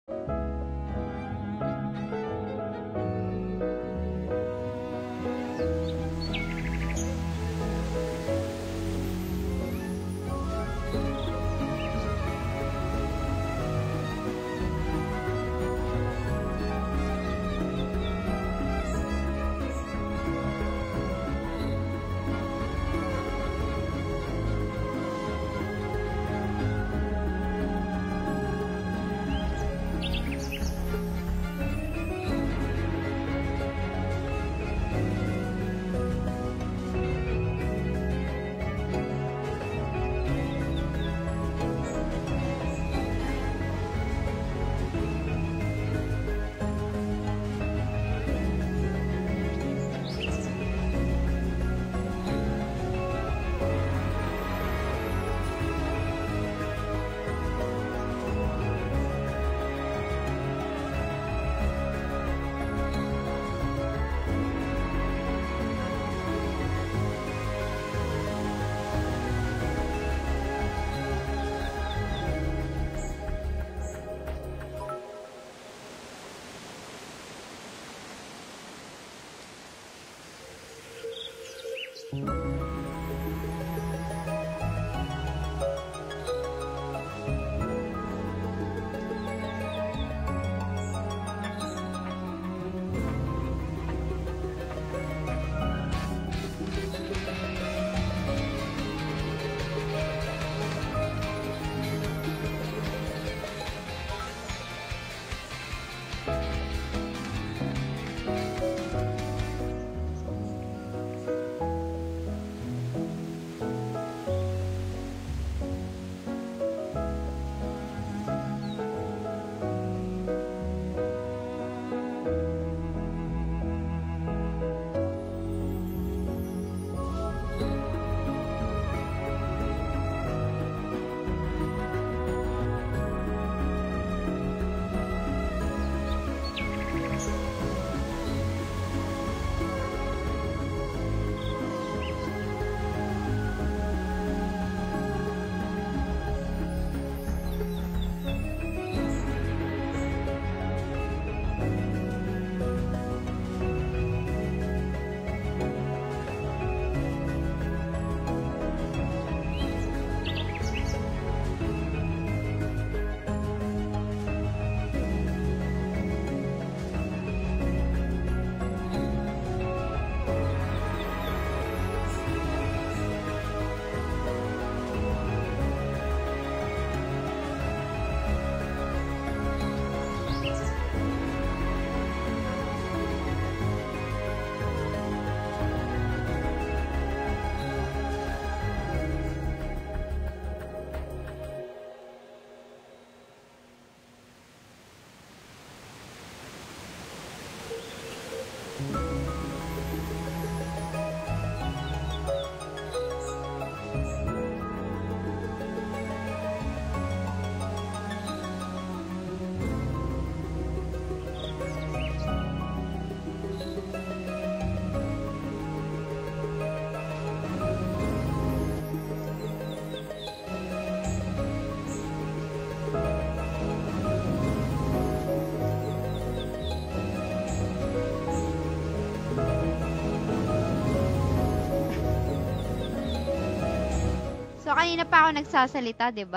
So, kanina pa ako nagsasalita, 'di ba?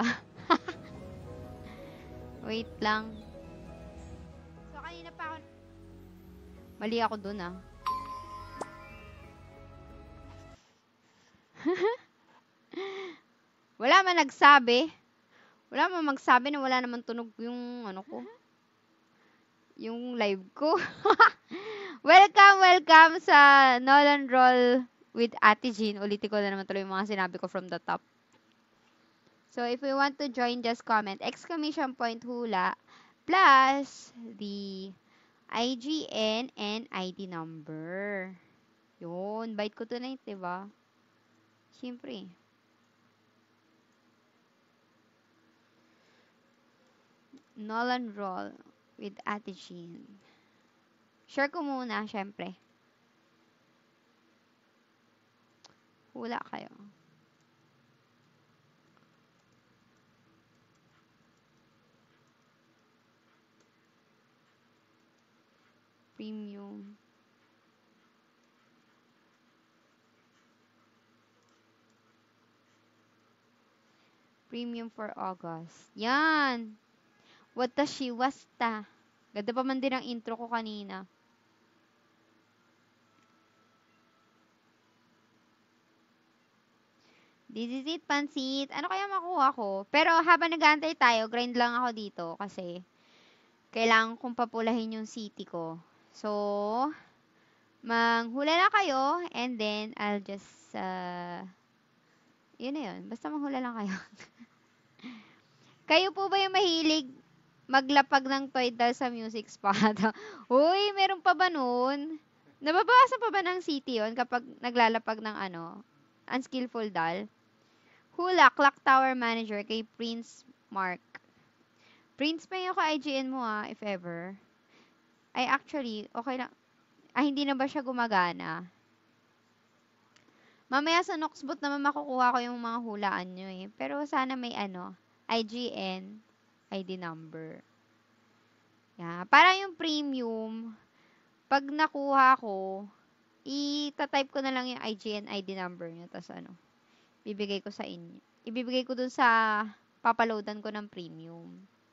Wait lang. So, kanina pa ako... Mali ako dun, ah. Wala man nagsabi. Wala man magsabi na wala naman tunog yung ano ko. Yung live ko. Welcome sa Nolan Roll with Ate Jean. Ulitin ko na naman tuloy yung mga sinabi ko from the top. So, if you want to join, just comment exclamation point hula plus the IGN and ID number. Yun. Bite ko tonight, diba? Siyempre. Nolan Roll with Ate Jean. Share ko muna, syempre. Hula kayo. Premium. Premium for August. Yan! Watashi wasta. Ganda pa man din ang intro ko kanina. This is it, pansit. Ano kaya makuha ko? Pero habang nag-aantay tayo, grind lang ako dito kasi kailangan kong papulahin yung city ko. So, manghula na kayo and then I'll just, yun na yun. Basta manghula lang kayo. Kayo po ba yung mahilig maglapag ng toy doll sa music spot? Uy, meron pa ba nun? Nababawasan pa ba ng city yun kapag naglalapag ng unskillful doll? Hula, Clock Tower Manager kay Prince Mark. Prince pa yung ka-IGN mo if ever. Ay, actually, okay lang. Ay, hindi na ba siya gumagana? Mamaya sa Noxbot naman makukuha ko yung mga hulaan nyo Pero sana may IGN ID number. Yeah. Para yung premium, pag nakuha ko, i-type ko na lang yung IGN ID number nyo. Tapos bibigay ko sa inyo. Ibibigay ko dun sa papaloadan ko ng premium.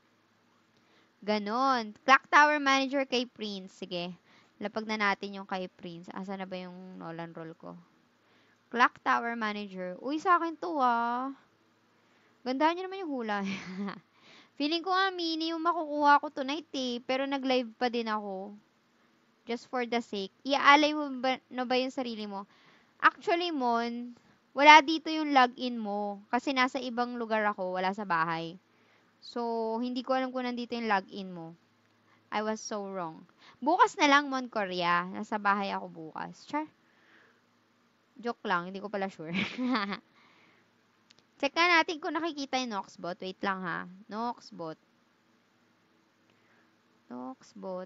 Ganon. Clock Tower Manager kay Prince. Sige. Lapag na natin yung kay Prince. Asa na ba yung Nolan roll ko? Clock Tower Manager. Uy, sa akin to Gandahan nyo naman yung hula. Feeling ko mini yung makukuha ko tonight Pero nag-live pa din ako. Just for the sake. Iaalay mo ba yung sarili mo? Actually, Mon, wala dito yung login mo. Kasi nasa ibang lugar ako, wala sa bahay. So, hindi ko alam kung nandito yung login mo. I was so wrong. Bukas na lang, Mon Korea. Nasa bahay ako bukas. Char. Joke lang, hindi ko pala sure. Check na natin kung nakikita yung Noxbot. Wait lang ha. Noxbot. Noxbot.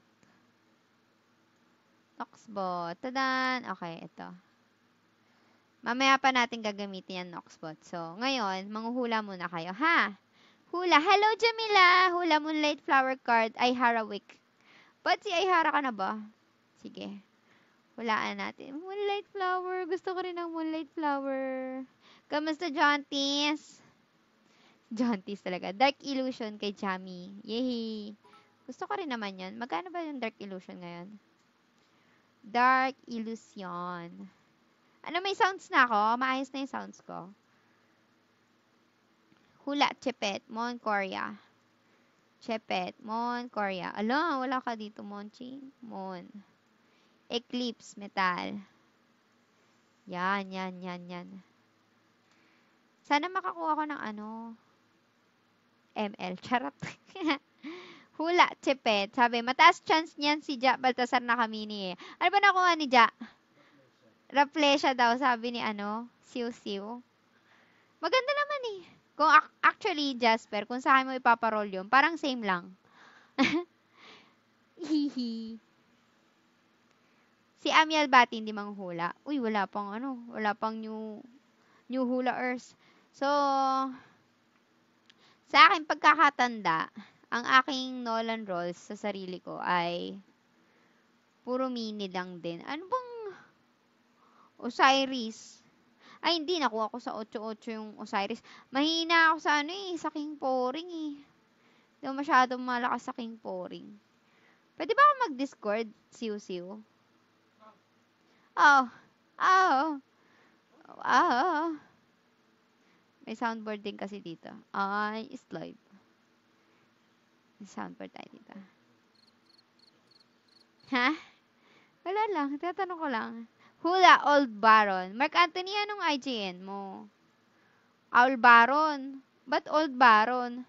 Noxbot. Tadan! Okay, ito. Mamaya pa natin gagamitin yung Noxbot. So, ngayon, manghuhula muna kayo, ha? Hula. Hello, Jamila! Hula Moonlight Flower Card. Aihara Week. Ba't si Aihara ka na ba? Sige. Hulaan natin. Moonlight Flower. Gusto ko rin ng Moonlight Flower. Kamusta, Jonties? Jonties talaga. Dark Illusion kay Jamie. Yehey! Gusto ko rin naman yan. Magkano ba yung Dark Illusion ngayon? Dark Illusion. Ano, may sounds na ako? Maayos na yung sounds ko. Hula, Chepet, Mon Korea. Chepet, Mon Korea. Ala, wala ka dito, Monchi. Mon. Eclipse, Metal. Yan. Sana makakuha ko ng ML. Charot. Hula, Chepet. Sabi, mataas chance niyan si Ja Baltasar na kamini Ano ba nakuha ni Ja? Rafflesia daw, sabi ni Siw Siw. Maganda naman Kung actually, Jasper, kung sa akin mo ipaparol yun, parang same lang. Hihi. Si Amiel Bati hindi manghula. Uy, wala pang new hula-ers. So, sa akin pagkakatanda, ang aking Nolan rolls sa sarili ko ay puro mini lang din. Ano bang Osiris? Ay, hindi. Nakuha ko sa 8-8 yung Osiris. Mahina ako sa sa King Poring Hindi ako masyadong malakas sa King Poring. Pwede ba ako mag-Discord, Siw-Siw? Oh. May soundboard din kasi dito. Ay, is live. May soundboard tayo dito. Ha? Wala lang. Tatanong ko lang. Hula, Old Baron. Mark Anthony, anong IGN mo? Old Baron. Ba't Old Baron?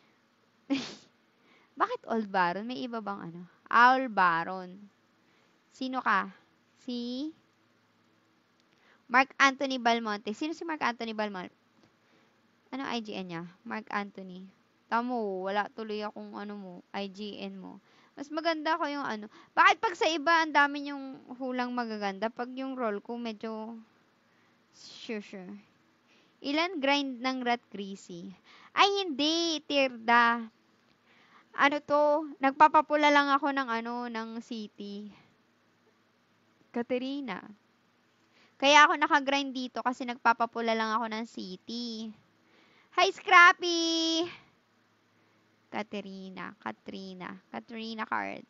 Bakit Old Baron? May iba bang Old Baron. Sino ka? Si Mark Anthony Balmonte. Sino si Mark Anthony Balmonte? Ano IGN niya? Mark Anthony. Tamo, wala tuloy akong IGN mo. Mas maganda ko yung Bakit pag sa iba, ang dami yung hulang magaganda? Pag yung roll ko, medyo sure. Ilan grind ng Rat Greasy? Ay, hindi. Tirda. Nagpapapula lang ako ng city. Katerina. Kaya ako nakagrind dito kasi nagpapapula lang ako ng city. Hi, Scrappy! Katerina card.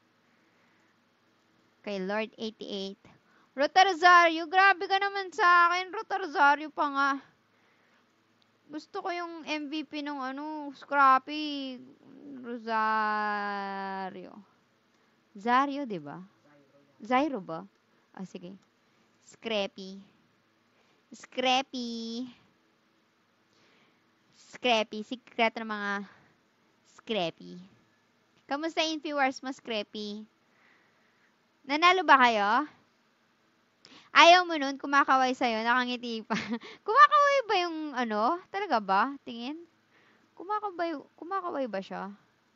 Kay Lord 88. Ruta Rosario, grabe ka naman sa akin. Ruta Rosario pa nga. Gusto ko yung MVP ng Scrappy. Rosario. Zario, diba? Zyro ba? Ah, sige. Scrappy. Secret ng mga Scrappy. Kamusta in viewers mo, Scrappy? Nanalo ba kayo? Ayaw mo nun, kumakaway sa'yo, nakangiti pa. Kumakaway ba yung Talaga ba? Tingin? Kumakaway ba siya?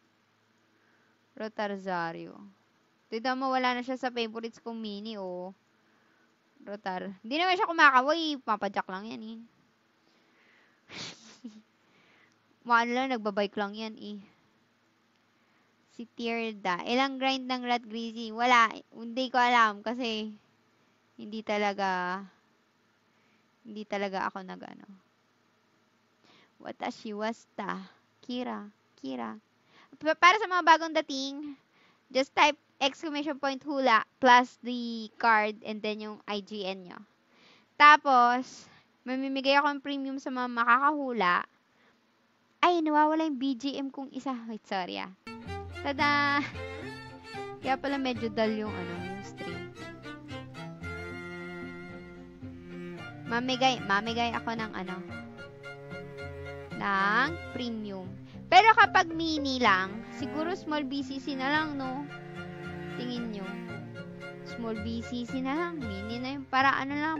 Rotario. Tignan mo, wala na siya sa favorites kong mini, oh. Hindi naman siya kumakaway. Papadyak lang yan, eh. Maano lang, nagbabike lang yan, eh. Si Tierda. Ilang grind ng Rat Greasy? Wala. Hindi ko alam kasi hindi talaga ako Watashi wasta. Kira. Para sa mga bagong dating, just type !hula plus the card and then yung IGN nyo. Tapos, mamimigay ako ng premium sa mga makakahula. Ay, nawawala yung BGM kong isa. Wait, sorry ah. Tada! Kaya pala medyo dull yung stream. Mamigay ako ng ng premium. Pero kapag mini lang, siguro small BCC na lang, no? Tingin nyo. Small BCC na lang. Mini na yun. Para lang.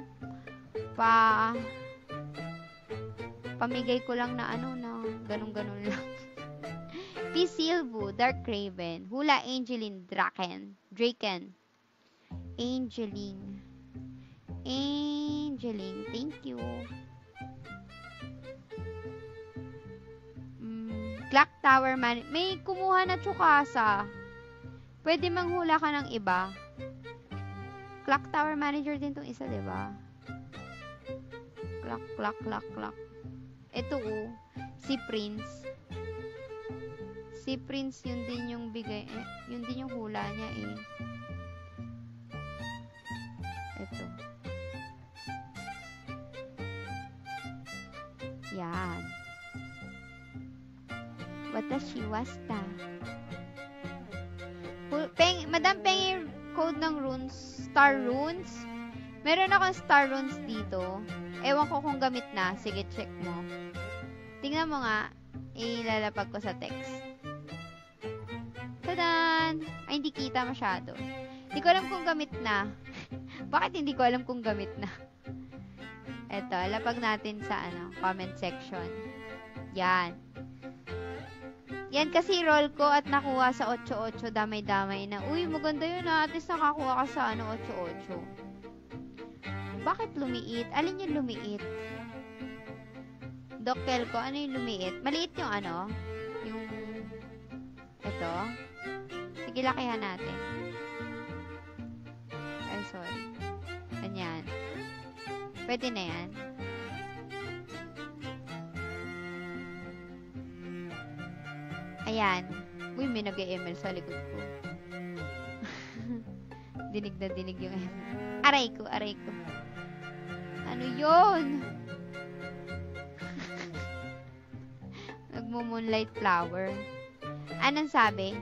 Pamigay ko lang na na ganun-ganun lang. P-Silvu, Dark Raven, Hula Angeline, Draken. Angeline, thank you. Clock Tower Man, may kumuha na tsukasa. Pwede manghula ka ng iba. Clock Tower Manager din tong isa, diba? Clock. Ito, si Prince. Si Prince, yun din yung bigay, yun din yung hula niya, eh. Ito. Yan. Watashi wasta. Madam Pengi code ng runes, Star Runes. Meron akong Star Runes dito. Ewan ko kung gamit na. Sige, check mo. Tingnan mo nga. Ilalapag ko sa text. Tadan! Ay, hindi kita masyado. Hindi ko alam kung gamit na. Bakit hindi ko alam kung gamit na? Eto, lapag natin sa comment section. Yan. Yan kasi roll ko at nakuha sa 8-8. Damay-damay na. Uy, maganda yun At least nakakuha ka sa 8-8. Bakit lumiit? Alin yung lumiit? Dokkel ko, ano yung lumiit? Maliit yung yung ito. Sige, lakihan natin. Ay, sorry. Ganyan. Pwede na yan. Ayan. Uy, may nag-ML sa likod ko. Dinig na dinig yung ML. Aray ko. Ano yun? Nagmo-moonlight flower. Anong sabi?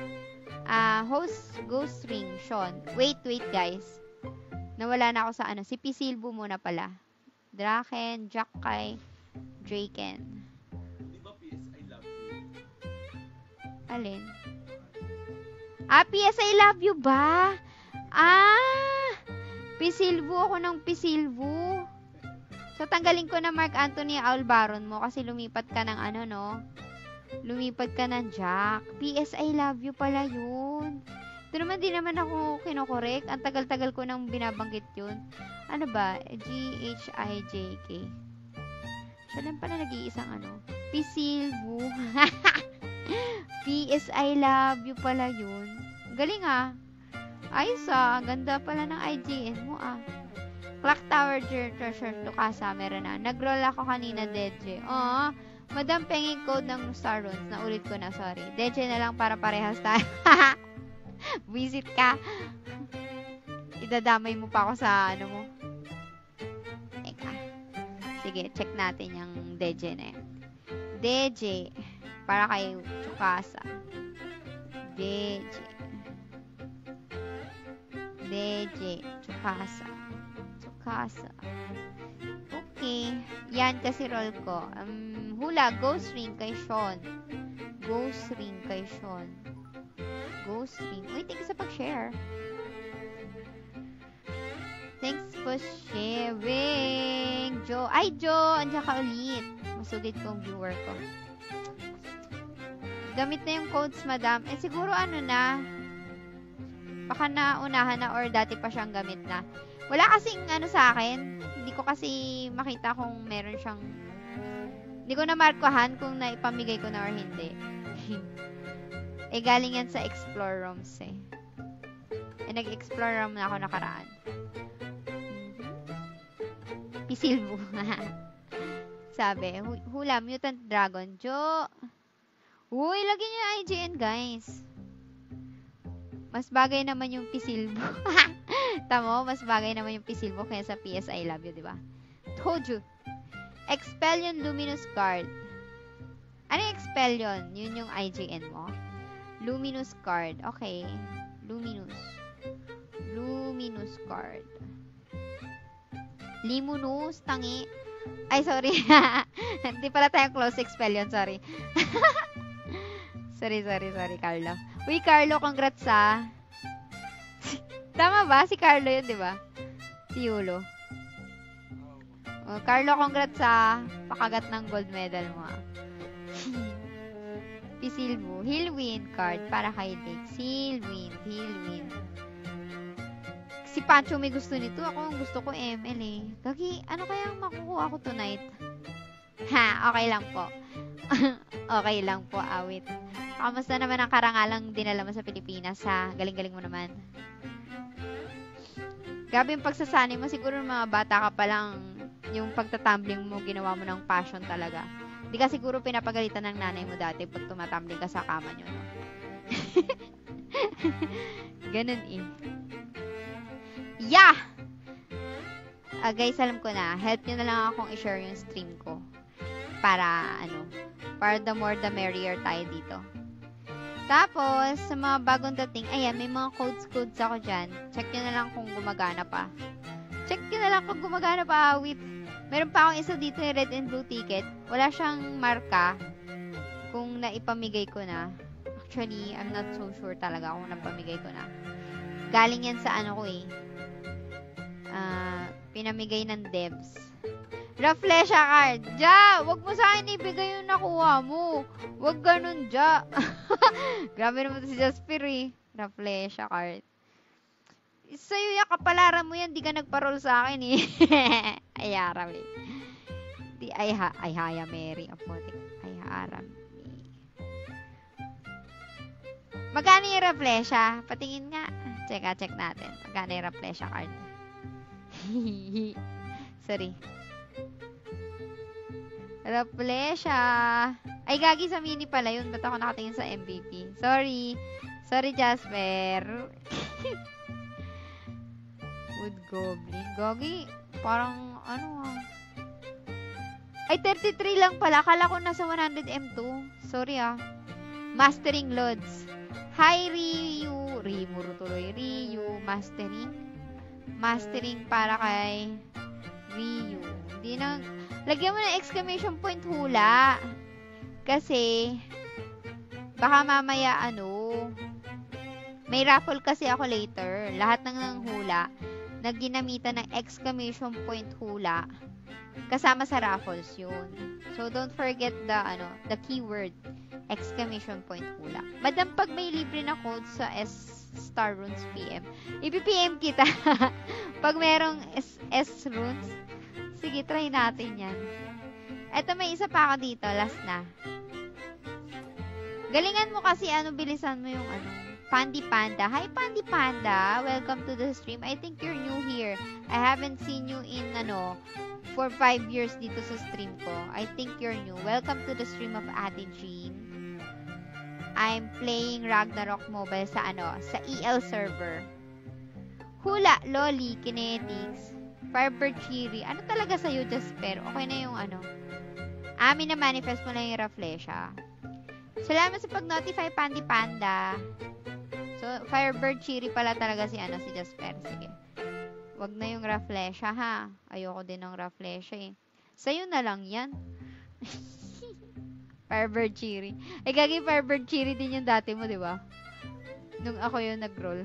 Host Ghost Ring, Sean. Wait, guys. Nawala na ako sa Si P-Silvu muna pala. Draken, Jackay, Draken. Di ba PS I love you? Alin? PS I love you ba? P-Silvu ako ng P-Silvu. So, tanggalin ko na Mark Anthony Albaron mo kasi lumipat ka ng lumipat ka ng Jack. PS I love you pala yun. Ito naman, di naman ako kinokorek. Ang tagal-tagal ko nang binabanggit yun. Ano ba? GHIJK. Siya lang pala nag-iisang P-Silvu. PS I love you pala yun. Galing ah. Ayos ah. Ganda pala ng IGN mo ah. Clock Tower Treasure to Casa. Meron na. Nag-roll ako kanina, Deje. Oh, Madam penging code ng Star Runes. Naulit ko na, sorry. Deje na lang para parehas tayo. Visit ka. Idadamay mo pa ako sa ano mo. Eka. Sige, check natin yung Deje na yan. Deje. Para kay Tsukasa. Deje. Deje. Tsukasa. Tsukasa. Okay. Yan kasi roll ko. Hula. Ghost Ring kay Sean. Ghost Ring kay Sean. Ghost Ring. Uy, thank you sa pag-share. Thanks for sharing. Jo. Ay, Jo! Andiyan ka ulit. Masugid kong viewer ko. Gamit na yung codes, madam. Eh, siguro ano na. Baka naunahan na or dati pa siyang gamit na. Wala kasing ano sa akin. Hindi ko kasi makita kung meron siyang... Hindi ko na markuhan kung naipamigay ko na or hindi. Eh, galing yan sa Explore Rooms eh. Eh, nag-explore room na ako nakaraan. Pisilbo. Sabi, hula, Mutant Dragon. Jo! Uy, lagyan niyo yung IGN, guys. Mas bagay naman yung Pisilbo. Tamo, mas bagay naman yung Pisilbo kaya sa PS I Love You, di ba? Told you. Expellion Luminous Card. Ano yung Expellion? Yun yung IGN mo? Luminous Card. Okay. Luminous. Luminous Card. Limunous, tangi. Ay, sorry. Hindi pala tayo close Expellion, sorry. sorry, Carlo. Uy, Carlo, congrats ah. Tama ba? Si Carlo yun, di ba? Si Yulo. Oh, Carlo, congrats ah. Pakagat ng gold medal mo ah. Pisilbo. Healwind card para kay Dick. Healwind. Si Pancho may gusto nito. Ako gusto ko ML eh. Gagi, ano kaya ang makukuha ko tonight? Ha, okay lang po. Okay lang po, awit. Kamusta naman ang karangalang dinala mo sa Pilipinas ha? Galing-galing mo naman. Grabe yung pagsasani mo. Siguro mga bata ka pa lang yung pagtatumbling mo, ginawa mo ng passion talaga. Hindi ka siguro pinapagalitan ng nanay mo dati pag tumatumbling ka sa kama nyo, no? Ganun eh. Yeah! Guys, alam ko na. Help nyo na lang akong i-share yung stream ko. Para, para the more the merrier tayo dito. Tapos, sa mga bagong dating, ayan, may mga codes ako dyan. Check nyo na lang kung gumagana pa. Meron pa akong isa dito yung red and blue ticket. Wala siyang marka kung naipamigay ko na. Actually, I'm not so sure talaga kung napamigay ko na. Galing yan sa ano ko eh. Pinamigay ng devs. Raflesha card. Ja! Wag mo sa akin ibigay yung nakuha mo. Wag ganun, Ja. Grabe naman si Jasper eh. Raflesha card. Sa'yo yung kapalaran mo yan. Di ka nagparol sa akin eh. Ayaram eh. Di haya Mary. Apotek. Ayaram eh. Magkano yung Raflesha? Patingin nga. Check natin. Magkano yung Raflesha card? Sorry. Raflesha. Ay, gagi sa mini pala yun. Ba't ako nakatingin sa MVP? Sorry, Jasper. Wood Goblin. Gagi, parang, Ay, 33 lang pala. Kala ko nasa 100 M2. Sorry ah. Mastering Loads. Hi, Ryu. Rimuro tuloy. Ryu. Mastering para kay Ryu. Hindi na... Lagyan mo ng exclamation point hula. Kasi, baka mamaya may raffle kasi ako later. Lahat ng hula, na ginamitan ng exclamation point hula, kasama sa raffles yun. So, don't forget the keyword, exclamation point hula. Madam, pag may libre na code sa Star Runes PM, ipi-PM kita. Pag merong S Runes, sige, try natin yan. Eto, may isa pa ako dito. Last na. Galingan mo kasi bilisan mo yung Pandy Panda. Hi Pandy Panda, welcome to the stream. I think you're new here. I haven't seen you in for 5 years dito sa stream ko. I think you're new. Welcome to the stream of Ate Jean. I'm playing Ragnarok Mobile sa sa EL server. Hula, Loli, Kinetics, Firebird Chiri. Ano talaga sa'yo, Jasper? Okay na yung Amin na manifest mo lang yung Raflesha. Salamat sa pag-notify, Pandy Panda. So, Firebird Chiri pala talaga si si Jasper. Sige. Wag na yung Raflesha, ha? Ayoko din ng Raflesha, eh. Sa'yo na lang yan. Firebird Chiri. Eh, gagi Firebird Chiri din yung dati mo, di ba? Nung ako yung nag-roll.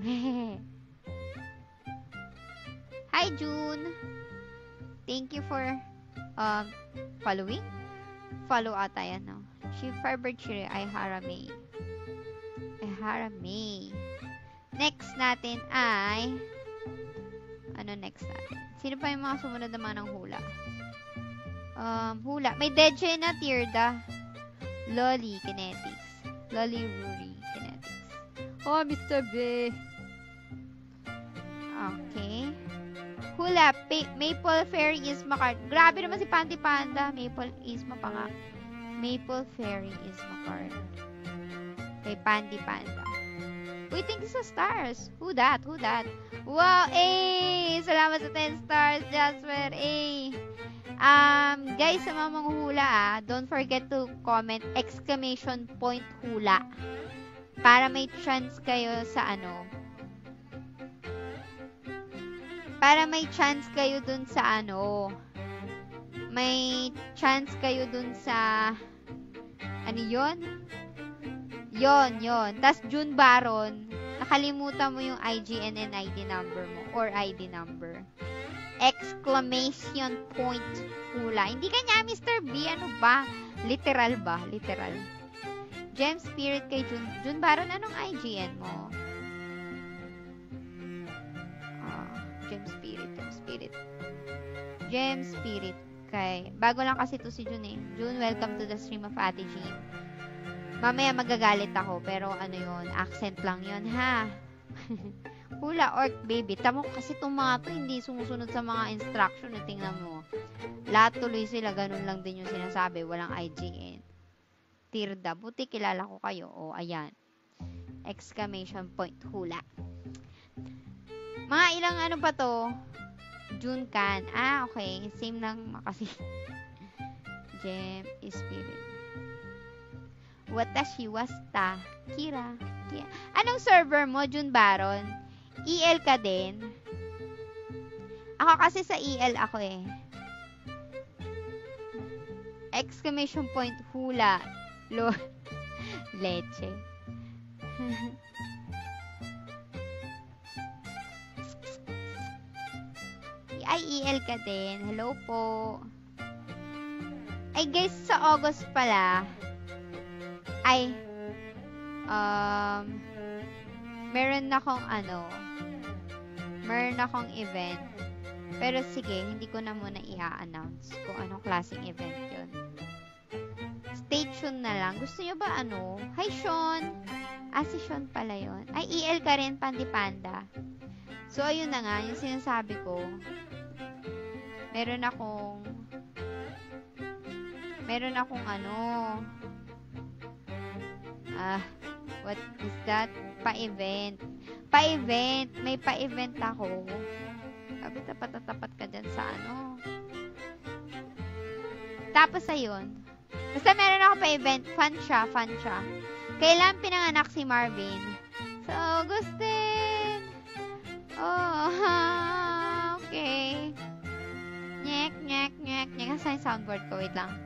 Hi, June. Thank you for following. Follow ata yan, no? Firebird Chiri, ay Harame. Next natin ay ano next natin? Sino pa yung mga sumunod naman ng hula? Hula. May Deje na Tirda. Loli Kinetics. Loli Ruri Kinetics. Oh, Mr. B. Okay. Hula. Maple Fairy Isma card. Grabe naman si Panty Panda. Maple Isma pa nga. Maple Fairy Isma card. Kay Panty Panda. Uy, thank you sa stars. Who that? Wow, salamat sa 10 stars, Jasper. Guys, sa mga manguhula, don't forget to comment !hula para may chance kayo sa para may chance kayo dun sa may chance kayo dun sa yun? Yon. Tas June Baron, nakalimutan mo yung IGN and ID number mo or ID number. Exclamation point hula. Hindi ka niya, Mr. B. Ano ba? Literal ba? Literal. Gem Spirit kay June Baron, anong IGN mo? Gem Spirit. Kay, bago lang kasi to si June eh. June, welcome to the stream of Ate Jean. Mamaya magagalit ako, pero yun, accent lang yun, ha? Hula Orc Baby. Tamo kasi itong mga to, hindi sumusunod sa mga instruction. Tingnan mo. Lahat tuloy sila, ganun lang din yung sinasabi. Walang IGN. Tirda. Buti kilala ko kayo. O, ayan. Exclamation point. Hula. Mga ilang pa to? June Can. Okay. Same lang kasi. Gem Spirit. Watashi wasta. Kira. Anong server mo, June Baron? EL ka din? Ako kasi sa EL ako eh. Exclamation point hula. Leche. Ay, EL ka din. Hello po. Ay, guys, sa August pala, ay, meron akong event. Pero sige, hindi ko na muna i-announce kung anong klaseng event yun. Stay tuned na lang. Gusto nyo ba Hi, Sean! Si Sean pala yun. Ay, EL ka rin, Panty Panda. So, ayun na nga, yung sinasabi ko, meron akong what is that? Pa-event. May pa-event ako. Sabi, tapat ka dyan sa Tapos, ayun. Basta meron ako pa-event. Fun siya. Kailan pinanganak si Marvin? So, Augustin! Oh, okay. Nyek. Asan yung soundboard ko? Wait lang.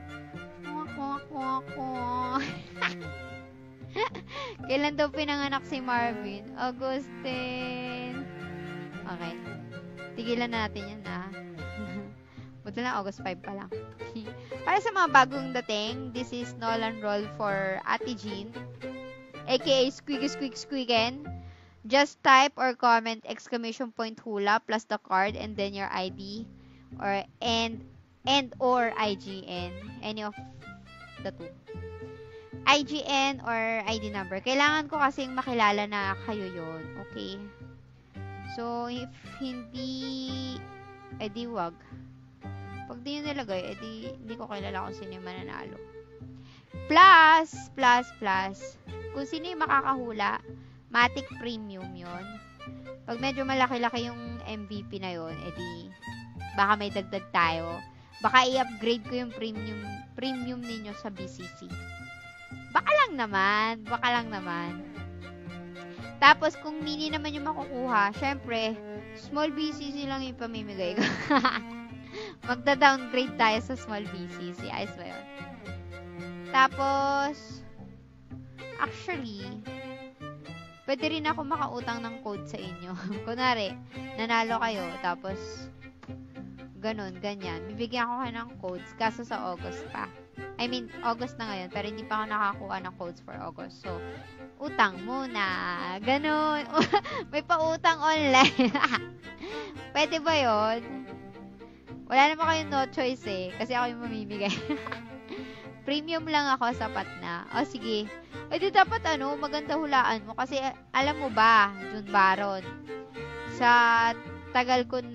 Kailan daw pinanganak si Marvin? Augustin. Okay. Tigilan na natin yan, Buti lang, August 5 pa lang. Para sa mga bagong dating, this is Nolan Roll for Ate Jean, aka Squeaken. Just type or comment exclamation point hula plus the card and then your ID or and or IGN. Any of the two. IGN or ID number. Kailangan ko kasing makilala na kayo yon. Okay? So, if hindi, edi wag. Pag di nyo nilagay, edi hindi ko kilala kung sino yung mananalo. Plus, kung sino yung makakahula, Matic Premium yon. Pag medyo malaki-laki yung MVP na yon, edi baka may dagdag tayo. Baka i-upgrade ko yung premium ninyo sa BCC. Baka lang naman. Tapos, kung mini naman yung makukuha, syempre, small BCC lang yung pamimigay ko. Magda-downgrade tayo sa small BCC. Ayos ba yun? Tapos, actually, pwede rin ako makautang ng code sa inyo. Kunwari, nanalo kayo, tapos, ganyan. Bibigyan ko kayo ng codes, kaso sa August pa. I mean, August na ngayon, pero hindi pa ako nakakuha ng codes for August. So, utang muna. Ganon. May pautang online. Pwede ba yon? Wala naman kayong no choice eh. Kasi ako yung mamimigay. Premium lang ako, sapat na. O, sige. O, di dapat maganda hulaan mo. Kasi, alam mo ba, June Baron, sa tagal ko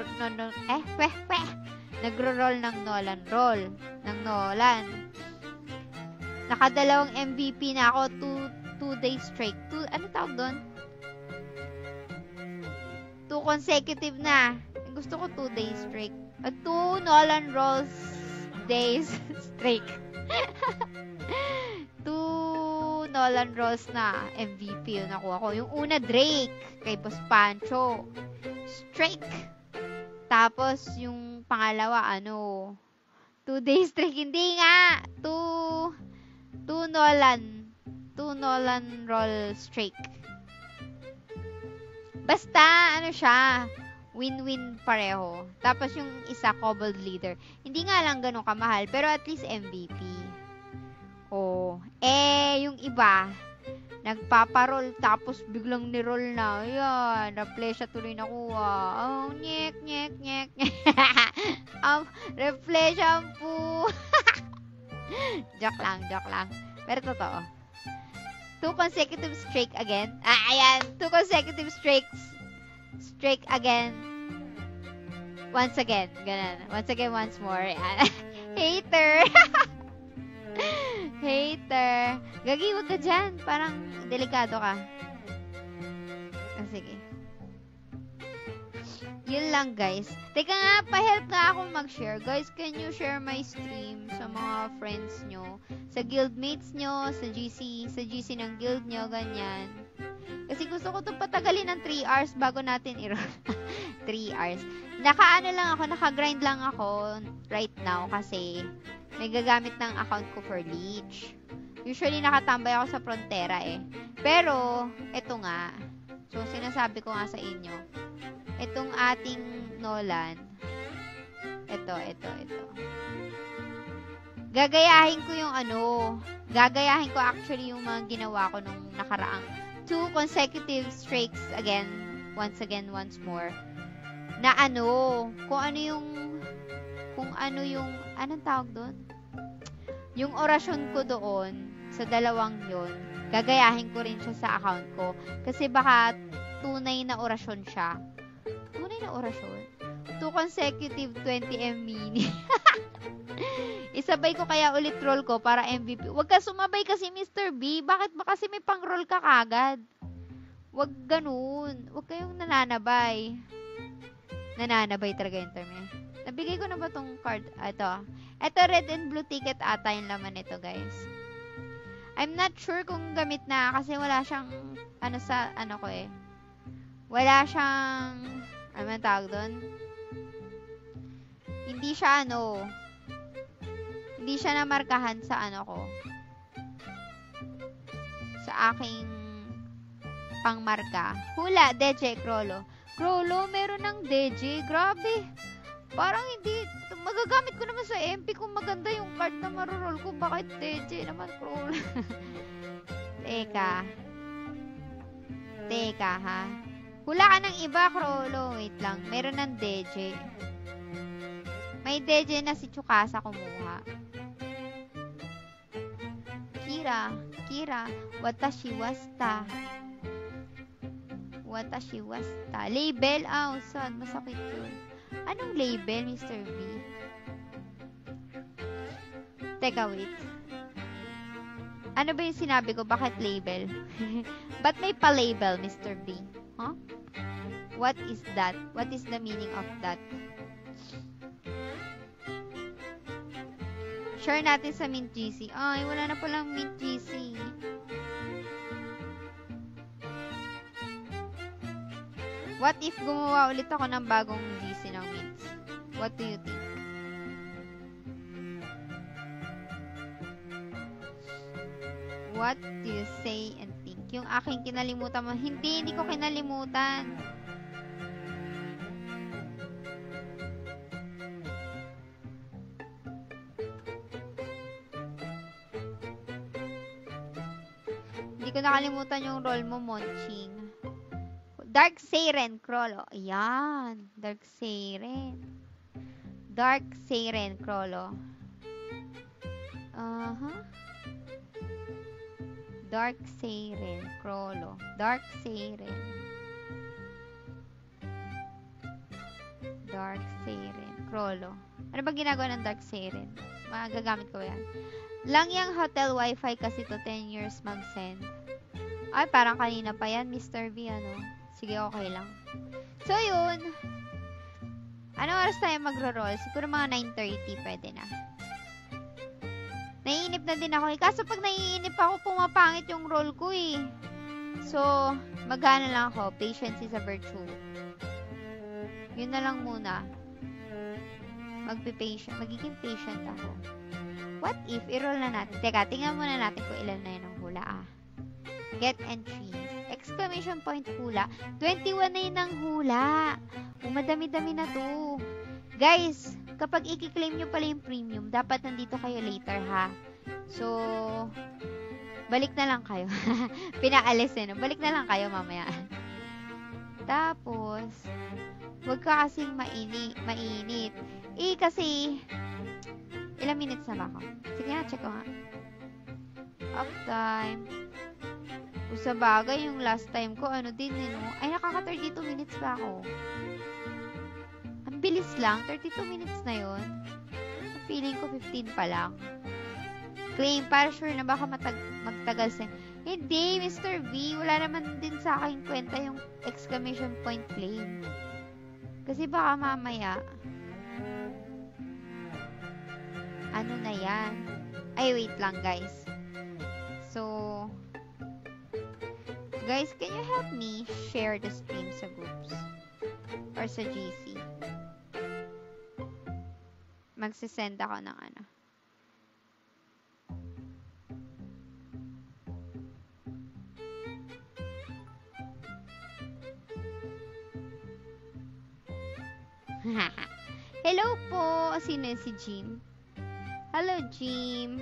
nagro-roll ng Nolan roll. Ng Nolan. Nakadalawang MVP na ako 2 days straight. Ano tawag doon? 2 consecutive na. Gusto ko 2 days straight. 2 Nolan rolls days straight. 2 Nolan rolls na MVP yung nakuha ko. Yung una, Drake. Kay Boss Pancho. Straight. Tapos, yung pangalawa, 2 days straight. Hindi nga. 2 Nolan. 2 Nolan roll streak. Basta, siya. Win-win pareho. Tapos, yung isa, Cobbled Leader. Hindi nga lang ganun kamahal, pero at least MVP. Yung iba, nagpaparoll, tapos biglang ni-roll na. Ayan, na-play siya tuloy nakuha. Nyek. Replay shampoo. Joke lang. Pero totoo. 2 consecutive streak again. Ayan. 2 consecutive streaks. Streak again. Once again. Ganun. Once again, once more. Ayan. Hater. Hater. Gagi, wag ka dyan. Parang delikado ka. Sige. Yun lang, guys. Teka nga, pa-help nga ako mag-share. Guys, can you share my stream sa mga friends nyo? Sa guildmates nyo, sa GC ng guild nyo, ganyan. Kasi gusto ko itong patagalin ng 3 hours bago natin i-roll. 3 hours. Naka-grind lang ako right now kasi may gagamit ng account ko for Leech. Usually, nakatambay ako sa Frontera eh. Pero, eto nga. So, sinasabi ko nga sa inyo. Itong ating Nolan. Ito. Gagayahin ko yung Gagayahin ko actually yung mga ginawa ko nung nakaraang 2 consecutive streaks again. Once more. Na kung ano yung, anong tawag doon? Yung orasyon ko doon, sa dalawang yon, gagayahin ko rin siya sa account ko. Kasi baka tunay na orasyon siya. Tunay na orasyon? 2 consecutive 20M mini. Isabay ko kaya ulit roll ko para MVP. Huwag ka sumabay kasi Mr. B. Bakit ba kasi may pang-roll ka kagad? Huwag ganun. Huwag kayong nananabay. Nananabay talaga yung term eh. Nabigay ko na ba tong card? Ito red and blue ticket ata yung laman nito, guys. I'm not sure kung gamit na kasi wala siyang ko eh. Wala siyang ano man tawag doon? Hindi siya hindi siya namarkahan sa ko. Sa aking pangmarka. Hula, DJ Crollo. Crollo, meron ng DJ. Grabe. Parang hindi. Magagamit ko naman sa MP kung maganda yung card na marurol ko. Bakit DJ naman, Crollo? Teka, ha? Hula ka ng iba, Crollo. Wait lang. Meron ng DJ. May DJ na si Tsukasa kumuha. Kira. Watashi wasta. Watashi wasta. Label? Ah, sad. Masakit yun. Anong label, Mr. V? Teka, wait. Ano ba yung sinabi ko? Bakit label? Ba't may pa-label, Mr. V? Huh? What is that? What is the meaning of that? Share natin sa Mint GC. Ay, wala na palang Mint GC. What if gumawa ulit ako ng bagong GC ng Mint? What do you think? What do you say and think? Yung aking kinalimutan mo. Hindi ko kinalimutan. Hindi ko nakalimutan yung role mo, Monching. Dark Siren, Krolo. Ayan. Dark Siren, Krolo. Dark Siren, Krolo. Dark Siren, Krolo. Ano ba ginagawa ng Dark Siren? Magagamit ko yan. Lang yung hotel wifi kasi to 10 years mag-send. Ay, parang kanina pa yan, Mr. V, ano? Sige, okay lang. So, yun. Anong oras tayo magro-roll? Siguro mga 9:30, pwede na. Naiinip na din ako. Kaso pag naiinip ako, pumapangit yung roll ko eh. So, magana lang ako. Patience is a virtue. Yun na lang muna. Magiging patient ako. What if, i-roll na natin. Teka, tingnan muna natin kung ilan na yun ang hula Get entries. Exclamation point hula. 21 na yun ang hula. Madami-dami na to. Guys, kapag i-claim nyo pala yung premium, dapat nandito kayo later ha. So, balik na lang kayo. Pinaalis eh, no? Balik na lang kayo mamaya. Tapos, wag ka kasing mainit. Kasi, ilang minutes na ba ako? Sige nga, check ko nga. Off time. Sa bagay, yung last time ko, ano din, no? Ay, nakaka-32 minutes pa ako. Ang bilis lang. 32 minutes na yon. Feeling ko 15 pa lang. Claim, para sure na baka magtagal sa... Hindi, Mr. V. Wala naman din sa akin kwenta yung exclamation point claim. Kasi baka mamaya... Ano na yan? Ay, wait lang, guys. So, guys, can you help me share the stream sa groups? Or sa GC? Magsisend ako ng ano. Hello po! Sino si Jim? Hello, Jim.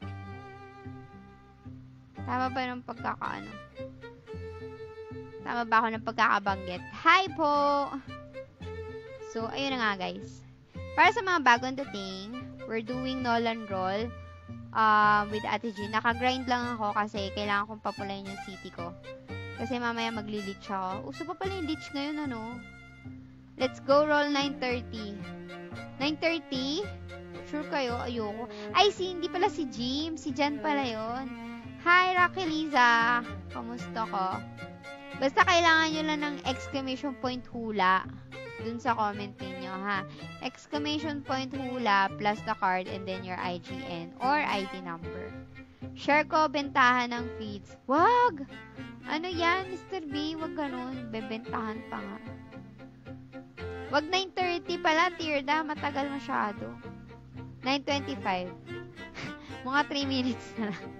Tama ba ng pagkakaano? Tama ba ako ng pagkakabanggit? Hi po! So, ayun na nga, guys. Para sa mga bagong dating, we're doing Nolan Roll with Ate Jean. Naka-grind lang ako kasi kailangan kong papulayin yung city ko. Kasi mamaya magli-leech ako. Uso pa pala yung leech ngayon, ano? Let's go, roll 9:30. 9:30? Sure kayo? Ayoko. Ay, hindi pala si Jim. Si Jan pala yon. Hi, Rocky Liza. Kamusta ko? Basta kailangan nyo lang ng exclamation point hula dun sa comment ninyo, ha? Exclamation point hula plus the card and then your IGN or ID number. Share ko, bentahan ng feeds. Wag! Ano yan, Mr. B? Wag ganun. Bebentahan pa nga. Wag 9:30 pala, Tirda. Matagal masyado. 9:25. Mga 3 minutes na lang.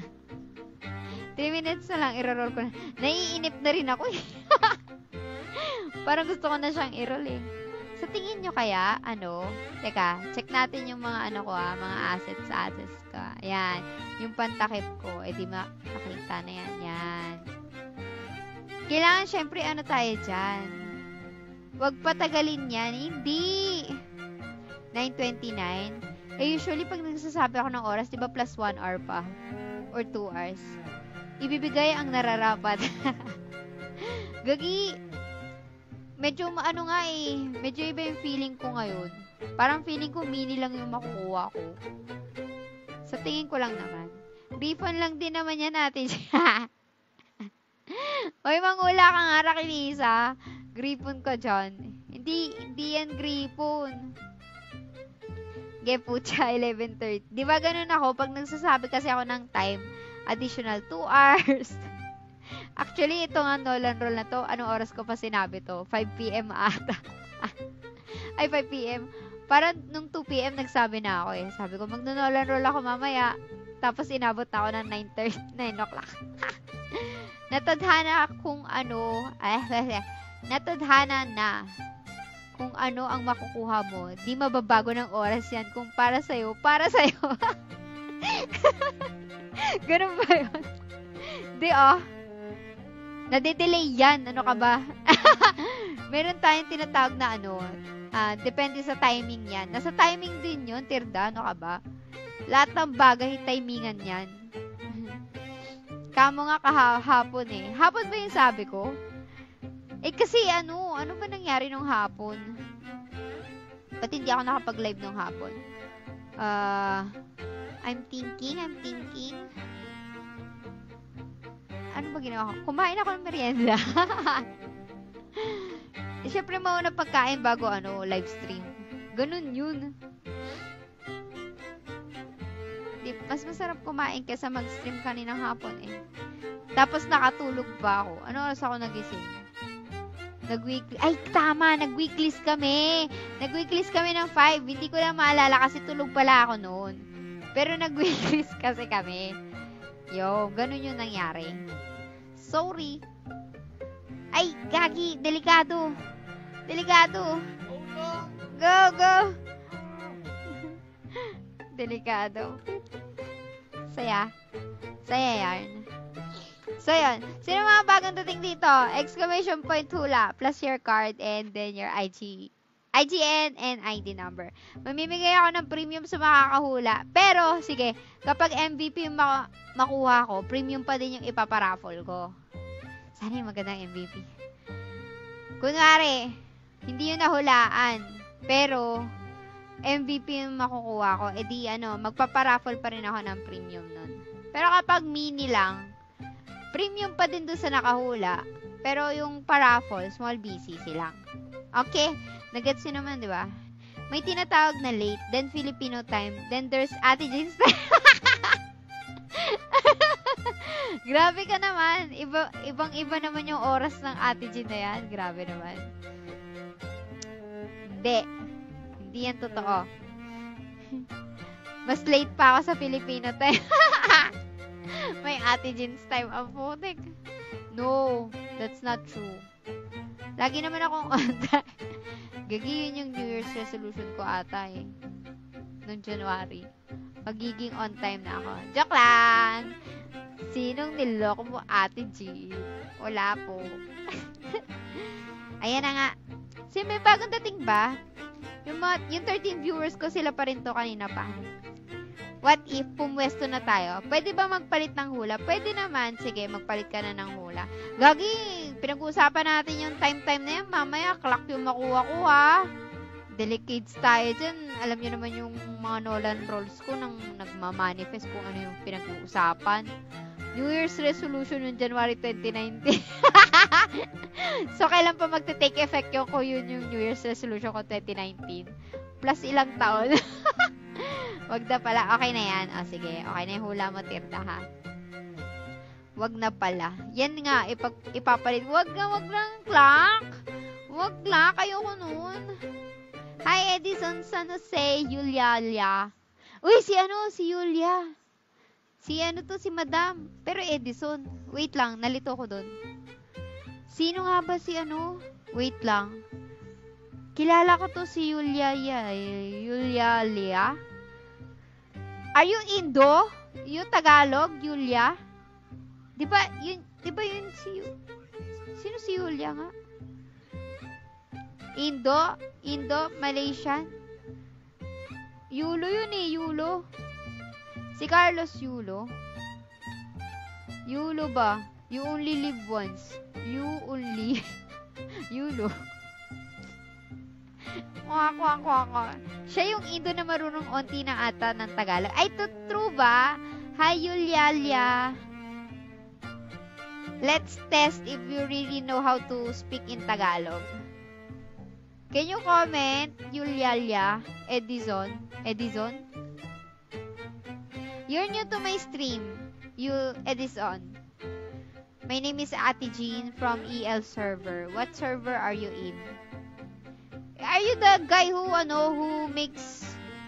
3 minutes na lang, i-roll ko na. Naiinip na rin ako eh. Parang gusto ko na siyang i-roll eh. Sa tingin nyo kaya, teka, check natin yung mga mga assets ko. Ayan, yung pantakip ko, di makita na yan. Kailangan syempre tayo dyan. Huwag patagalin yan. Hindi. 9:29. Usually pag nagsasabi ako ng oras, di ba plus 1 hour pa? or 2 hours. Ibibigay ang nararapat. Gagi, medyo ano nga eh, medyo iba yung feeling ko ngayon. Parang feeling ko mini lang yung makukuha ko. Sa tingin ko lang naman. Refund lang din naman yan natin siya. Oy, mangula ka nga, Rakilisa. Gripon ka dyan. Hindi yan gripon. Pucha, 11:30. Di ba ganun ako? Pag nagsasabi kasi ako ng time, additional 2 hours. Actually, ito nga Nolan roll na to. Anong oras ko pa sinabi to? 5 p.m. ata. Ay, 5 p.m. Parang nung 2 p.m. nagsabi na ako eh. Sabi ko, magno-Nolan roll ako mamaya. Tapos inabot na ako ng 9 o'clock. Natadhana kung ano, natadhana na kung ano ang makukuha mo. Di mababago ng oras yan. Kung para sa'yo, para sa'yo. Ganun ba yun? Di nade-delay yan. Ano ka ba? Meron tayong tinatawag na depende sa timing yan. Nasa timing din yun, Tirda. Ano ka ba? Lahat ng bagay, timingan yan. Kamo nga kahapon eh. Hapon ba yung sabi ko? Eh kasi ano ba nangyari nung hapon? Ba't hindi ako nakapag-live nung hapon? I'm thinking. Ano ba ginawa ko? Kumain ako ng merienda. Eh, syempre mauna pagkain bago live stream. Ganun yun. Mas masarap kumain kaysa mag-stream kaninang hapon eh. Tapos nakatulog pa ako. Ano oras ako nagising? Nag-weekly. Ay, tama! Nag-weeklies kami! Nag-weeklies kami ng 5. Hindi ko na maalala kasi tulog pala ako noon. Pero nag-weeklies kasi kami. Yo, ganun yung nangyari. Sorry. Ay, gagi! Delikado! Delikado! Oh no! Go! Delikado. Saya yarn. So, yun. Sino mga bagong dating dito? Exclamation point hula plus your card and then your IGN and ID number. Mamimigay ako ng premium sa makakahula. Pero, sige, kapag MVP yung makuha ko, premium pa din yung ipaparaffle ko. Sana yung magandang MVP. Kunwari, hindi yun nahulaan. Pero, MVP yung makukuha ko, edi magpaparaffle pa rin ako ng premium nun. Pero kapag mini lang, premium pa din doon sa nakahula, pero yung paraffle, small BCC lang. Okay? Nagets nyo naman, di ba? May tinatawag na late, then Filipino time, then there's Ate Jean's time. Grabe ka naman. Ibang-iba naman yung oras ng Ate Jean na yan. Grabe naman. Hindi yan totoo. Mas late pa ako sa Filipino time. May Ate Jean's time. Ang putik. No, that's not true. Lagi naman akong on time. Gagi, yun yung New Year's resolution ko ata eh. Noong January. Magiging on time na ako. Joke lang! Sinong niloko mo, Ate Jean? Wala po. Ayan na nga. May bagong dating ba? Yung 13 viewers ko, sila pa rin to kanina pa. What if pumwesto na tayo? Pwede ba magpalit ng hula? Pwede naman. Sige, magpalit ka na ng hula. Gagi, pinag-uusapan natin yung time na yan. Mamaya, clock yung makuha ko ha. Delicates tayo dyan. Alam nyo naman yung mga Nolan rolls ko nang nagmamanifest kung ano yung pinag-uusapan. New Year's resolution yung January 2019. So, kailan pa magte-take effect yung New Year's resolution ko 2019? Plus ilang taon. Wag na pala. Okay na yan. O, sige. Okay na yung hula mo, Tirda, ha? Wag na pala. Yan nga, ipapalit. Wag lang, clock. Wag lang. Ayoko nun. Hi, Edison San Jose, Yulia. Uy, si Yulia. Si Madam. Pero Edison. Wait lang, nalito ko dun. Sino nga ba Wait lang. Kilala ko to si Yulia Lia. Are you Indo? Yung Tagalog, Yulia? Di ba yun sino si Yulia nga? Indo, Malaysian. Yulo yun eh, Yulo. Si Carlos Yulo. YOLO ba? You only live once. You only. YOLO. Kwak. Siya yung Indo na marunong onti na ata ng Tagalog. Ay, true ba? Hi, Yulialia. Let's test if you really know how to speak in Tagalog. Can you comment, Yulialia? Edison? You're new to my stream. Edison. My name is Ate Jean from EL server. What server are you in? Are you the guy who makes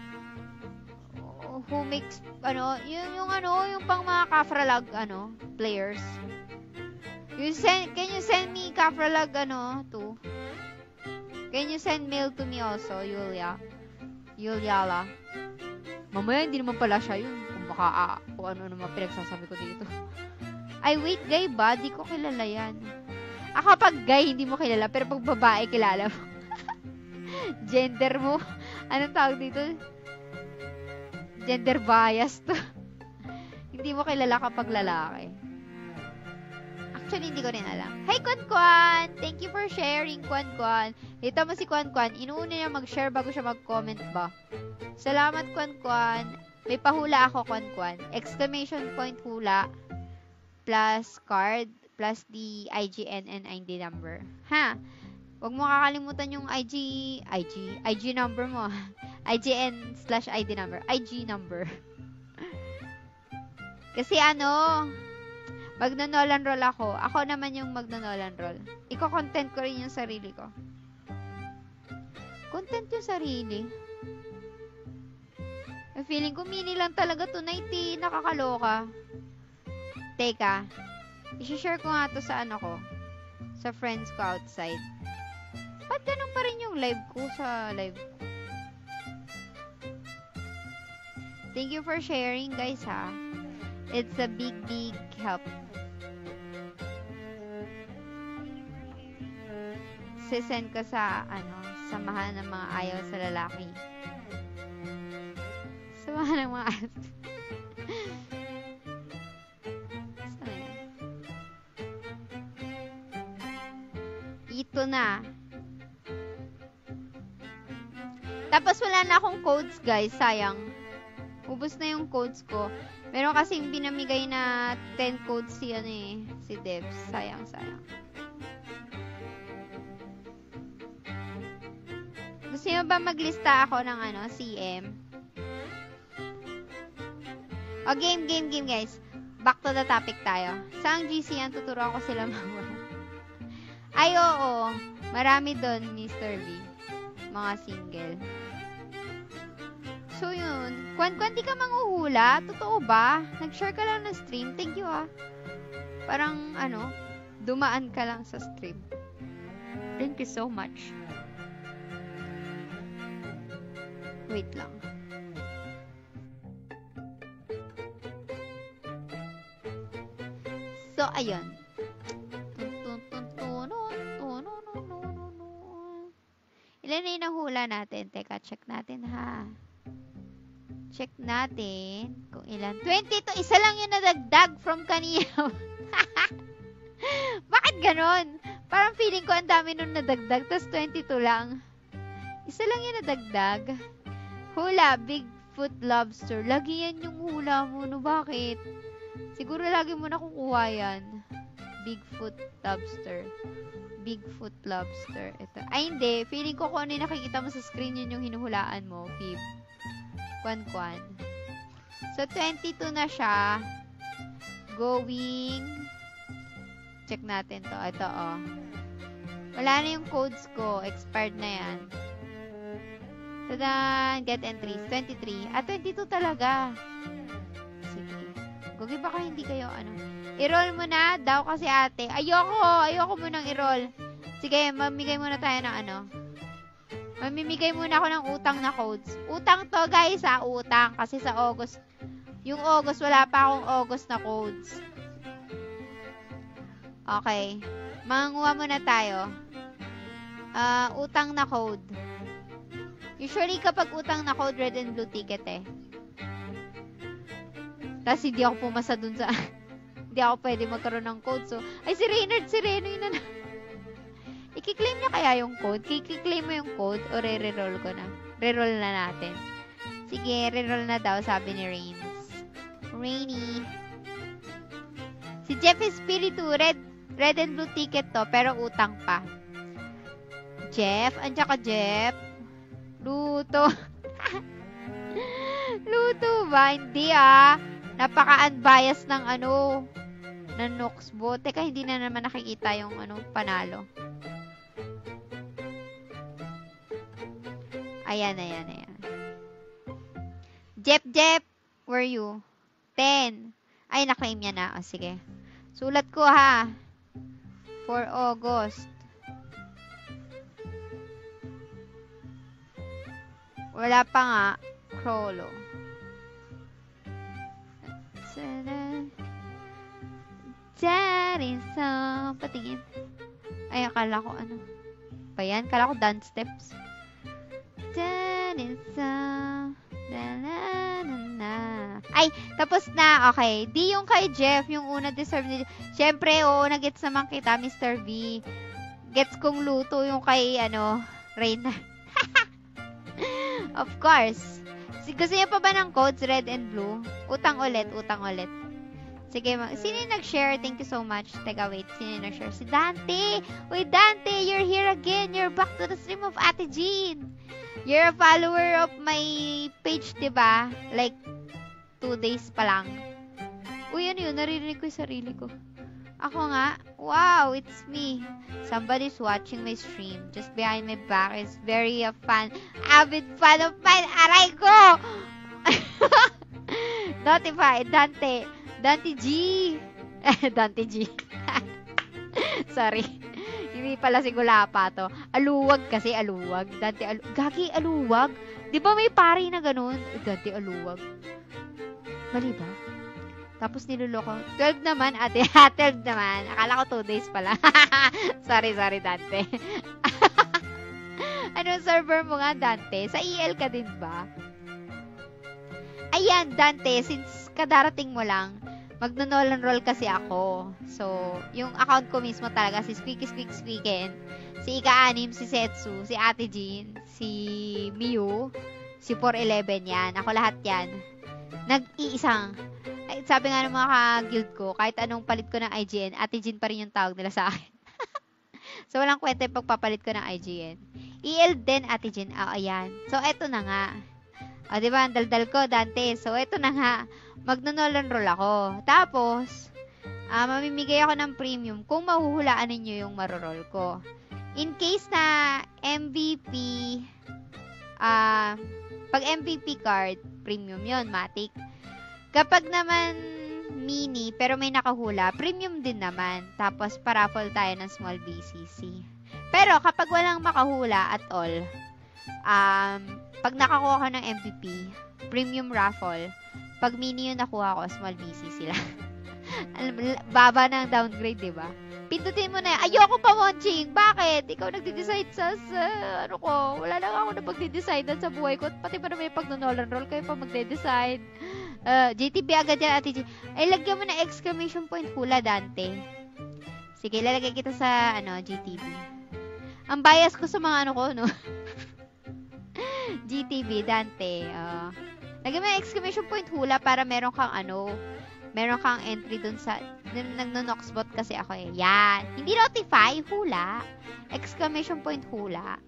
yung pang mga Kafralag players? Can you send me Kafralag too? Can you send mail to me also, Yuliala? Mamaya hindi naman pala siya yun. Kung ano naman pinagsasabi ko dito. Ay, wait, gay ba? Di ko kilala yan. Kapag gay, hindi mo kilala. Pero pag babae, kilala mo. Gender mo. Anong tawag dito? Gender bias to. Hindi mo kilala kapag lalaki. Actually, hindi ko rin alam. Hi, Kwan! Thank you for sharing, Kwan. Ito mo si Kwan. Inuuna niya mag-share bago siya mag-comment ba? Salamat, Kwan. May pahula ako, Kwan. Exclamation point hula. Plus card, plus the IGN and ID number. Ha? Huwag mo kakalimutan yung IG number mo. IGN/ID number. IG number. Kasi magno-Nolan roll ako. Ako naman yung magno-Nolan roll. Iko-content ko rin yung sarili ko. Content yung sarili. Feeling ko mini lang talaga tonight eh. Nakakaloka. Teka, i-share ko nga to sa sa friends ko outside. Ba't ganun pa rin yung live ko sa live ko? Thank you for sharing, guys, ha? It's a big help. Sisend ko sa, samahan ng mga ayaw sa lalaki. Samahan ng mga ayaw ito na. Tapos wala na akong codes, guys. Sayang. Ubus na yung codes ko. Meron kasing binamigay na 10 codes si Debs. Sayang. Gusto nyo ba maglista ako ng CM? O, game, guys. Back to the topic tayo. Saang GC yan? Tuturuan ko sila mag-work. Ay, oo. Marami doon, Mr. V. Mga single. So, yun. Kwan, di ka manghuhula? Totoo ba? Nag-share ka lang ng stream? Thank you, ah. Parang, dumaan ka lang sa stream. Thank you so much. Wait lang. So, ayun. Ilan na yung nahula natin? Teka, check natin ha. Check natin kung ilan. 22! Isa lang yung nadagdag from kanina. Bakit ganon? Parang feeling ko ang dami nung nadagdag, tapos 22 lang. Isa lang yung nadagdag. Hula, Bigfoot Lobster. Lagi yan yung hula mo, no? Bakit? Siguro lagi mo nakukuha yan. Bigfoot Lobster. Bigfoot Lobster. Ito. Ay, hindi. Feeling ko kung ano yung nakikita mo sa screen, yun yung hinuhulaan mo, Fib. Kwan. So, 22 na siya. Going. Check natin to. Ito, oh. Wala na yung codes ko. Expired na yan. Tada! Get entries. 23. 22 talaga. Sige. Gogi, baka hindi kayo, I-roll mo na daw kasi ate. Ayoko mo nang i-roll. Sige, mamigay muna tayo ng Mamimigay muna ako ng utang na codes. Utang to, guys, ha? Utang. Kasi sa August, yung August, wala pa akong August na codes. Okay. Manguha muna tayo. Utang na code. Usually, kapag utang na code, red and blue ticket, eh. Tapos, hindi ako pumasa dun sa... Hindi hindi ako pwede magkaroon ng code. So, ay, si Reynard, si Reno yun na. I-claim niya kaya yung code? I-claim mo yung code o re-roll ko na? Re-roll na natin. Sige, re-roll na daw, sabi ni Rains. Rainy. Si Jeff Espiritu, red and blue ticket to, pero utang pa. Jeff, andiyan ka, Jeff? Luto. Luto ba? Hindi napaka-unbiased ng ng Noxbot. Teka, hindi na naman nakikita yung panalo. Ayan. Jeff, where you? 10. Ay, na-claim niya na. O, sige. Sulat ko, ha. 4 August. Wala pa nga. Crollo. Patingin. Ay, akala ko pa yan? Akala ko dance steps. Ay, tapos na. Okay. Di yung kay Jeff, yung una deserve ni Jeff. Siyempre, nag-gets naman kita, Mr. V. Gets kong luto yung kay, Reyna. Of course. Gusto niya pa ba ng codes, red and blue? Utang ulit. Sige, sino yung nag-share? Thank you so much. Teka, wait. Sino yung nag-share? Si Dante! Uy, Dante! You're here again! You're back to the stream of Ate Jean! You're a follower of my page, diba? Like, 2 days pa lang. Uy, ano yun? Naririnig ko yung sarili ko. Ako nga? Wow, it's me. Somebody's watching my stream. Just behind my back is very avid fan of mine. Aray ko! Notified, Dante. Dante G. Dante G. Sorry. Hindi pala si Gulapa to. Aluwag kasi, aluwag. Dante Gagi, aluwag? Di ba may pari na ganun? Dante aluwag. Mali ba? Tapos niluloko. 12 naman, ate. 12 naman. Akala ko 2 days pala. sorry, Dante. Anong server mo nga, Dante? Sa EL ka din ba? Ayan, Dante. Since kadarating mo lang, magno-Nolan roll kasi ako. So, yung account ko mismo talaga, si Squeakin, si Ika-anim, si Setsu, si Ate Jean, si Miu, si 411 yan. Ako lahat yan. Nag-iisang. Sabi nga ng mga ka-guild ko, kahit anong palit ko ng IGN, Ate Jean pa rin yung tawag nila sa akin. So, walang kwenta yung pagpapalit ko ng IGN. EL din, Ate Jean. Ayan. So, eto na nga. Diba, ang daldal ko, Dante. So, eto na nga. Magno-Nolan roll ako. Tapos, mamimigay ako ng premium kung mahuhulaan ninyo yung maroroll ko. In case na MVP, pag MVP card, premium yon Matic. Kapag naman mini, pero may nakahula, premium din naman. Tapos, paraffle tayo ng small BCC. Pero, kapag walang makahula at all, pag nakakuha ka ng MVP, premium raffle, pag mini yung nakuha ko, small BCC lang. Baba ng downgrade, diba? Pindutin mo na yan. Ayoko pa, Monching! Bakit? Ikaw nagde-decide sa ko. Wala lang ako na pagde-decide sa buhay ko. Pati pa na may pag-Nolan roll, kayo pa magde-decide. GTP agad yan, Ate G. Ay, lagyan mo na exclamation point hula, Dante. Sige, lalagay kita sa, GTP. Ang bias ko sa mga no? GTP, Dante. Lagyan mo na exclamation point hula para meron kang, meron kang entry dun sa, nagno-Noxbot kasi ako eh. Yan. Hindi notify, hula. Exclamation point hula.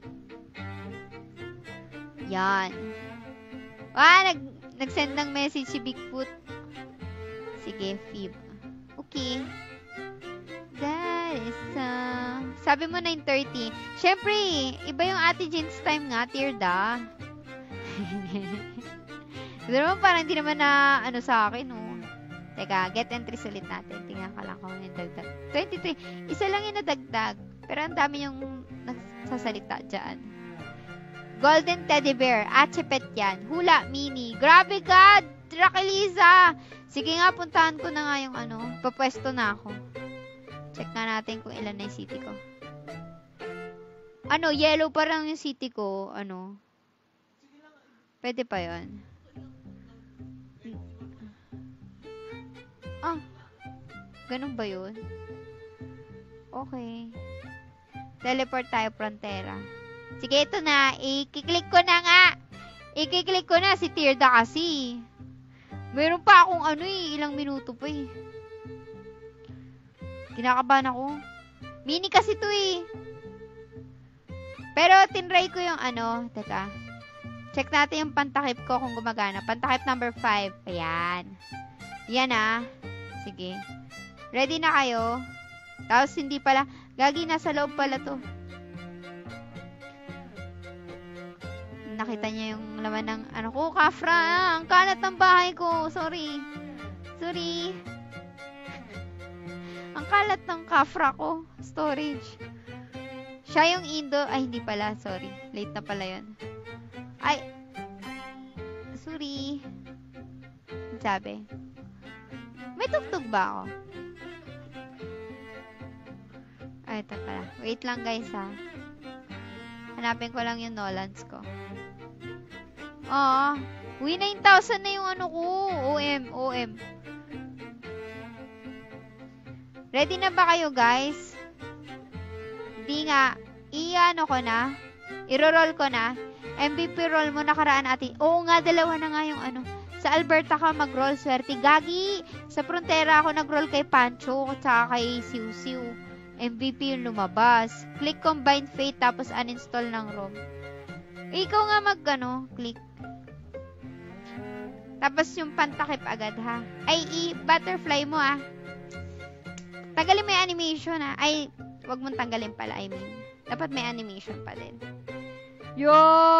Yan. Nag-send ng message si Bigfoot. Sige, Fib. Okay. That is, sabi mo 9:30. Siyempre, iba yung Ate Jean's time nga, Tirda. Pero naman parang hindi naman na, sa akin, Teka, get entries ulit natin. Tingnan ka lang kung yung dagdag. 23. Isa lang yung nadagdag. Pero ang dami yung nagsasalita dyan. Golden Teddy Bear. Achepet yan. Hula, mini. Grabe God! Rakeliza! Sige nga, puntahan ko na nga yung papwesto na ako. Check nga natin kung ilan na yung city ko. Yellow pa lang yung city ko. Pwede pa yon. Ganun ba yun? Okay. Teleport tayo, Frontera. Sige, ito na. I-click ko na nga. I-click ko na si Tirda kasi. Meron pa akong ilang minuto pa eh. Kinakabahan ako. Mini kasi to eh. Pero tinry ko yung teka. Check natin yung pantakip ko kung gumagana. Pantakip number 5. Ayan. Yan ah. Sige. Ready na kayo? Tapos hindi pala. Gagi, nasa loob pala to. Nakita niya yung laman ng ko, Kafra. Ang kalat ng bahay ko. Sorry. Ang kalat ng Kafra ko. Storage. Siya yung Indo. Ay, hindi pala. Sorry. Late na pala yun. Ay. Sorry. Sabi. May tugtog ba ako? Ay, ito pala. Wait lang guys ha. Hanapin ko lang yung Nolans ko. Uy, 9,000 na yung ko. OM. Ready na ba kayo guys? Hindi nga. Ko na. I-roll ko na. MVP roll mo nakaraan natin. Oo nga, dalawa na nga yung Sa Alberta ka mag-roll, swerte. Gagi! Sa Frontera ako nag-roll kay Pancho at saka kay Siu. MVP yung lumabas. Click Combine Fate tapos uninstall ng ROM. Ikaw nga click. Tapos yung pantakip agad ha. Ay, i-butterfly mo ah. Tagalin mo yung animation ha. Ay, wag mong tanggalin pala, I mean. Dapat may animation pa din. Yo!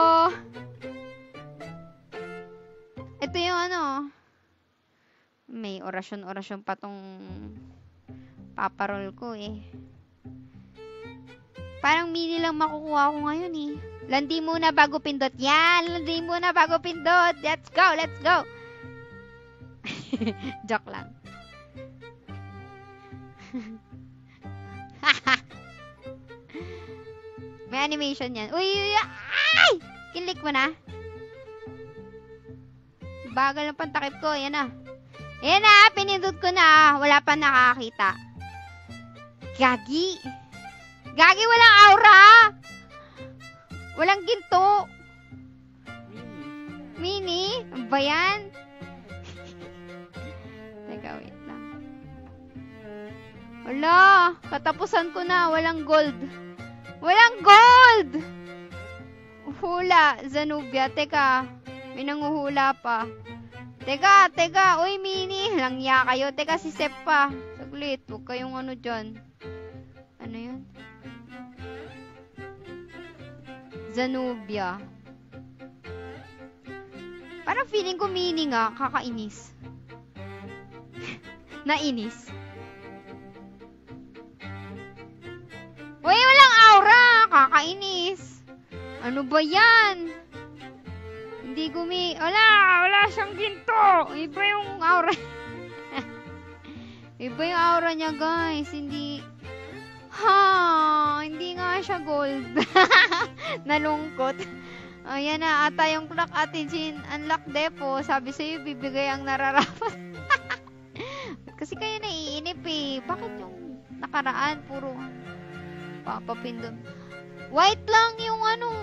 Ito yung may orasyon pa tong paparol ko eh. Parang mini lang makukuha ko ngayon eh. Landi muna bago pindot. Yan! Landi muna bago pindot. Let's go! Joke lang. May animation yan. Uy! Ay! Kilik mo na. Bagal ng pantakip ko. Yan na. Ayan na. Pinindot ko na. Wala pa nakakita. Gagi. Walang aura. Walang ginto. Mini. Ano ba yan? Teka, wait lang. Wala. Katapusan ko na. Walang gold. Hula. Zanubia. Teka. May nanguhula pa. Teka. Uy, Mini. Langya kayo. Teka, si Sep pa. Saglit. Huwag kayong dyan. Ano yun? Zanubia. Parang feeling ko Mini nga. Kakainis. Nainis. Uy, walang aura. Kakainis. Ano ba yan? Hindi wala siyang ginto. Iba yung aura. Iba yung aura niya, guys. Hindi nga siya gold. Nalungkot. Ayan na, ata yung clock, Ate Jean. Unlock depo. Sabi sa'yo, bibigay ang nararapat. Kasi kayo naiinip eh. Bakit yung nakaraan, puro papapindon. White lang yung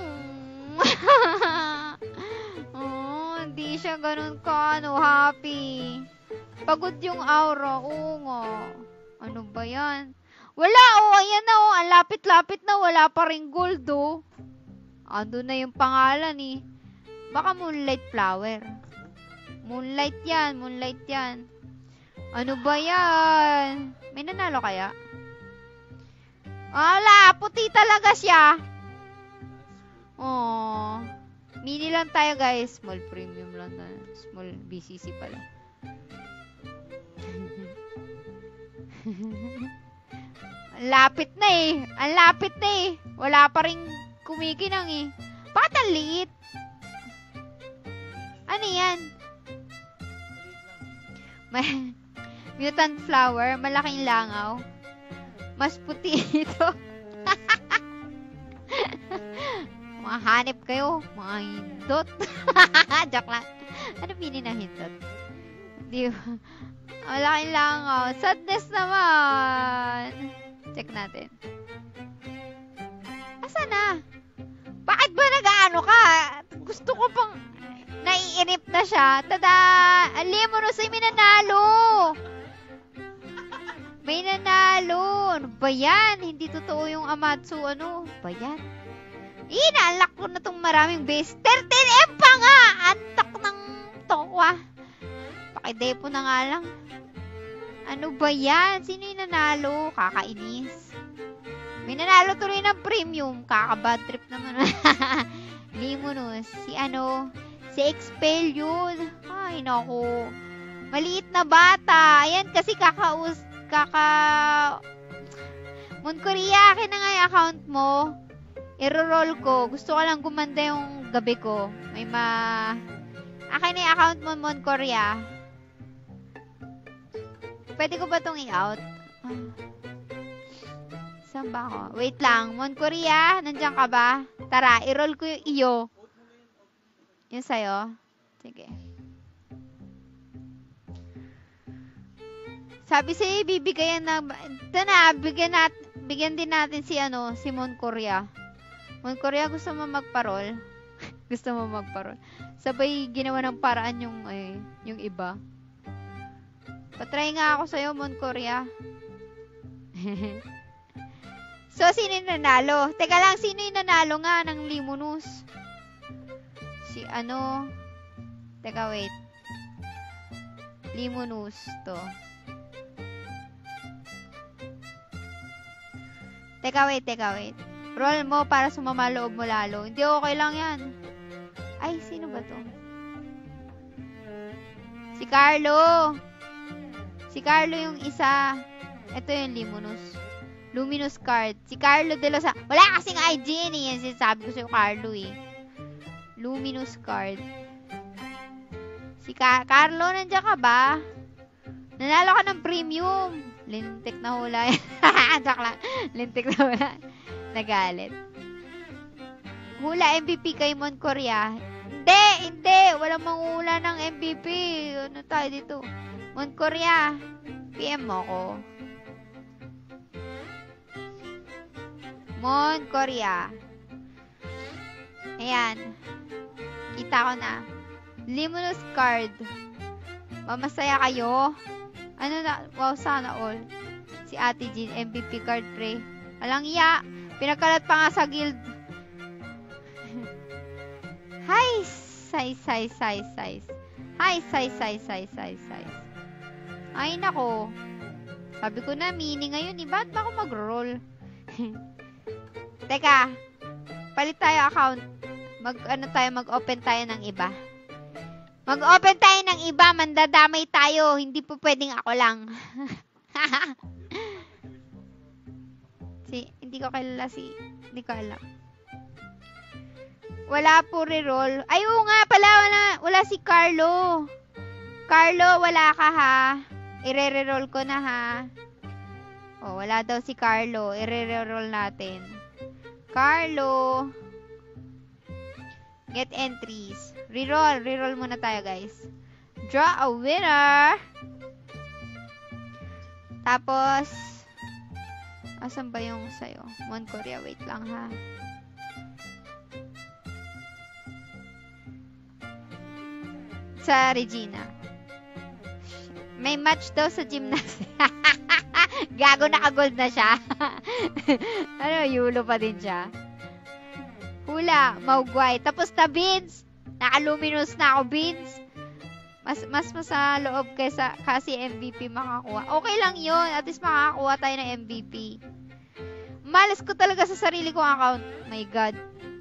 hindi siya ganun ka, happy. Pagod yung aura, oo nga. Ano ba yan? Wala, ayan na, ang lapit-lapit na, wala pa rin gold, Ando na yung pangalan, eh. Baka moonlight flower. Moonlight yan. Ano ba yan? May nanalo kaya? Wala, puti talaga siya. Mini lang tayo guys. Small premium lang na. Small BCC pala. Ang lapit na eh. Wala pa rin kumikinang eh. Bakit ang liit? Ano yan? Mutant flower. Malaking langaw. Mas puti ito. Mga hanip kayo. Mga hindot. Joke lang. Ano pili na hindot? Di ba? Malaking langaw. Sadness naman. Check natin. Asa na? Bakit ba nag-ano ka? Gusto ko pang naiinip na siya. Tada! Limonous ay minanalo! May nanalo! Ano ba yan? Hindi totoo yung Amatsu. Ano ba yan? Inaalak ko na tong maraming base. 13M pa nga! Antak ng tokwa. Pakidepo na nga lang. Ano ba yan? Sino yung nanalo? Kakainis. May nanalo tuloy ng premium. Kaka-bad trip naman. Limonous. Si ano? Si Expel yun. Ay, naku. Maliit na bata. Ayan, kasi Monkoria, akin na nga yung account mo. I-roll ko. Gusto ko lang gumanda yung gabi ko. Akin na yung account mo, Monkoria. Pwede ko ba itong i-out? Saan ba ako? Wait lang. Monkoria, nandiyan ka ba? Tara, i-roll ko yung iyo. Yung sa'yo. Sige. Sabi sa'yo, bibigyan na... Ito na, bigyan din natin si Monkoria. Monkoria, gusto mo magparol? Gusto mo magparol? Sabay, ginawa ng paraan yung iba. Patry nga ako sa'yo, Monkoria. So, sino yung nanalo? Teka lang, sino yung nanalo nga ng Limonous? Si Teka, wait. Limonous to. Teka, wait. Roll mo para sumama loob mo lalo. Hindi, okay lang yan. Ay, sino ba to? Si Carlo. Si Carlo yung isa. Ito yung Limonous. Luminous card. Si Carlo de los... Wala kasing IG yan eh. Yan sinasabi ko sa'yo, Carlo eh. Luminous card. Si Carlo, nandiyan ka ba? Nanalo ka ng premium. Lintik na hula yan. Joke lang. Lintik na hula. Nagalit. Hula MVP kay Monkoria. Hindi. Walang manghula ng MVP. Ano tayo dito? Monkoria. PM mo ko. Monkoria. Ayan. Kita ko na. Limonous card. Mamasaya kayo. Ano na? Wow, sana all. Si Ate Jean, MVP card pre. Alang iya. Pinagkalat pa nga sa guild. Hi, size. Hi, size. Ay, nako. Sabi ko na, mini ngayon. Ba't ba ako mag-roll? Teka. Palit tayo account. Mag-open tayo ng iba. Mag-open tayo ng iba. Mandadamay tayo. Hindi po pwedeng ako lang. Hindi ko kilala hindi ko alam. Wala po reroll. Ay, oo nga pala. Wala si Carlo. Carlo, wala ka ha. I-re-roll ko na ha. Oh, wala daw si Carlo. I-re-roll natin. Carlo. Get entries. Reroll. Reroll muna tayo, guys. Draw a winner. Tapos, asan ba yung sa'yo? Monkoria, wait lang ha. Sa Regina. May match daw sa gymnastics. Gago, naka-gold na siya. Yulo pa din siya. Hula, maugway. Tapos na beans. Naka-luminous na ako beans. Mas sa loob kaysa kasi MVP makakuha. Okay lang yun. At least makakakuha tayo ng MVP. Malas ko talaga sa sarili kong account. My God.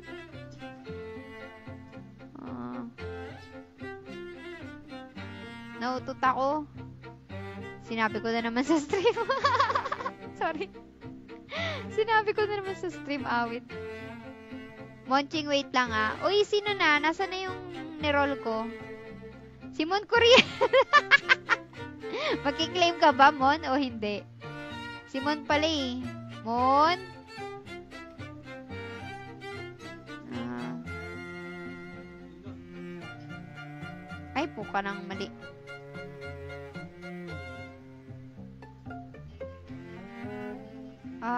Nautot ako. Sinabi ko na naman sa stream. Sorry. Sinabi ko na naman sa stream, awit. Monching, wait lang ah. Uy, sino na? Nasaan na yung niroll ko? Si Monkoria. Magkiklaim ka ba, Mon? O hindi? Si Mon pala eh. Mon? Ay, puka ng mali.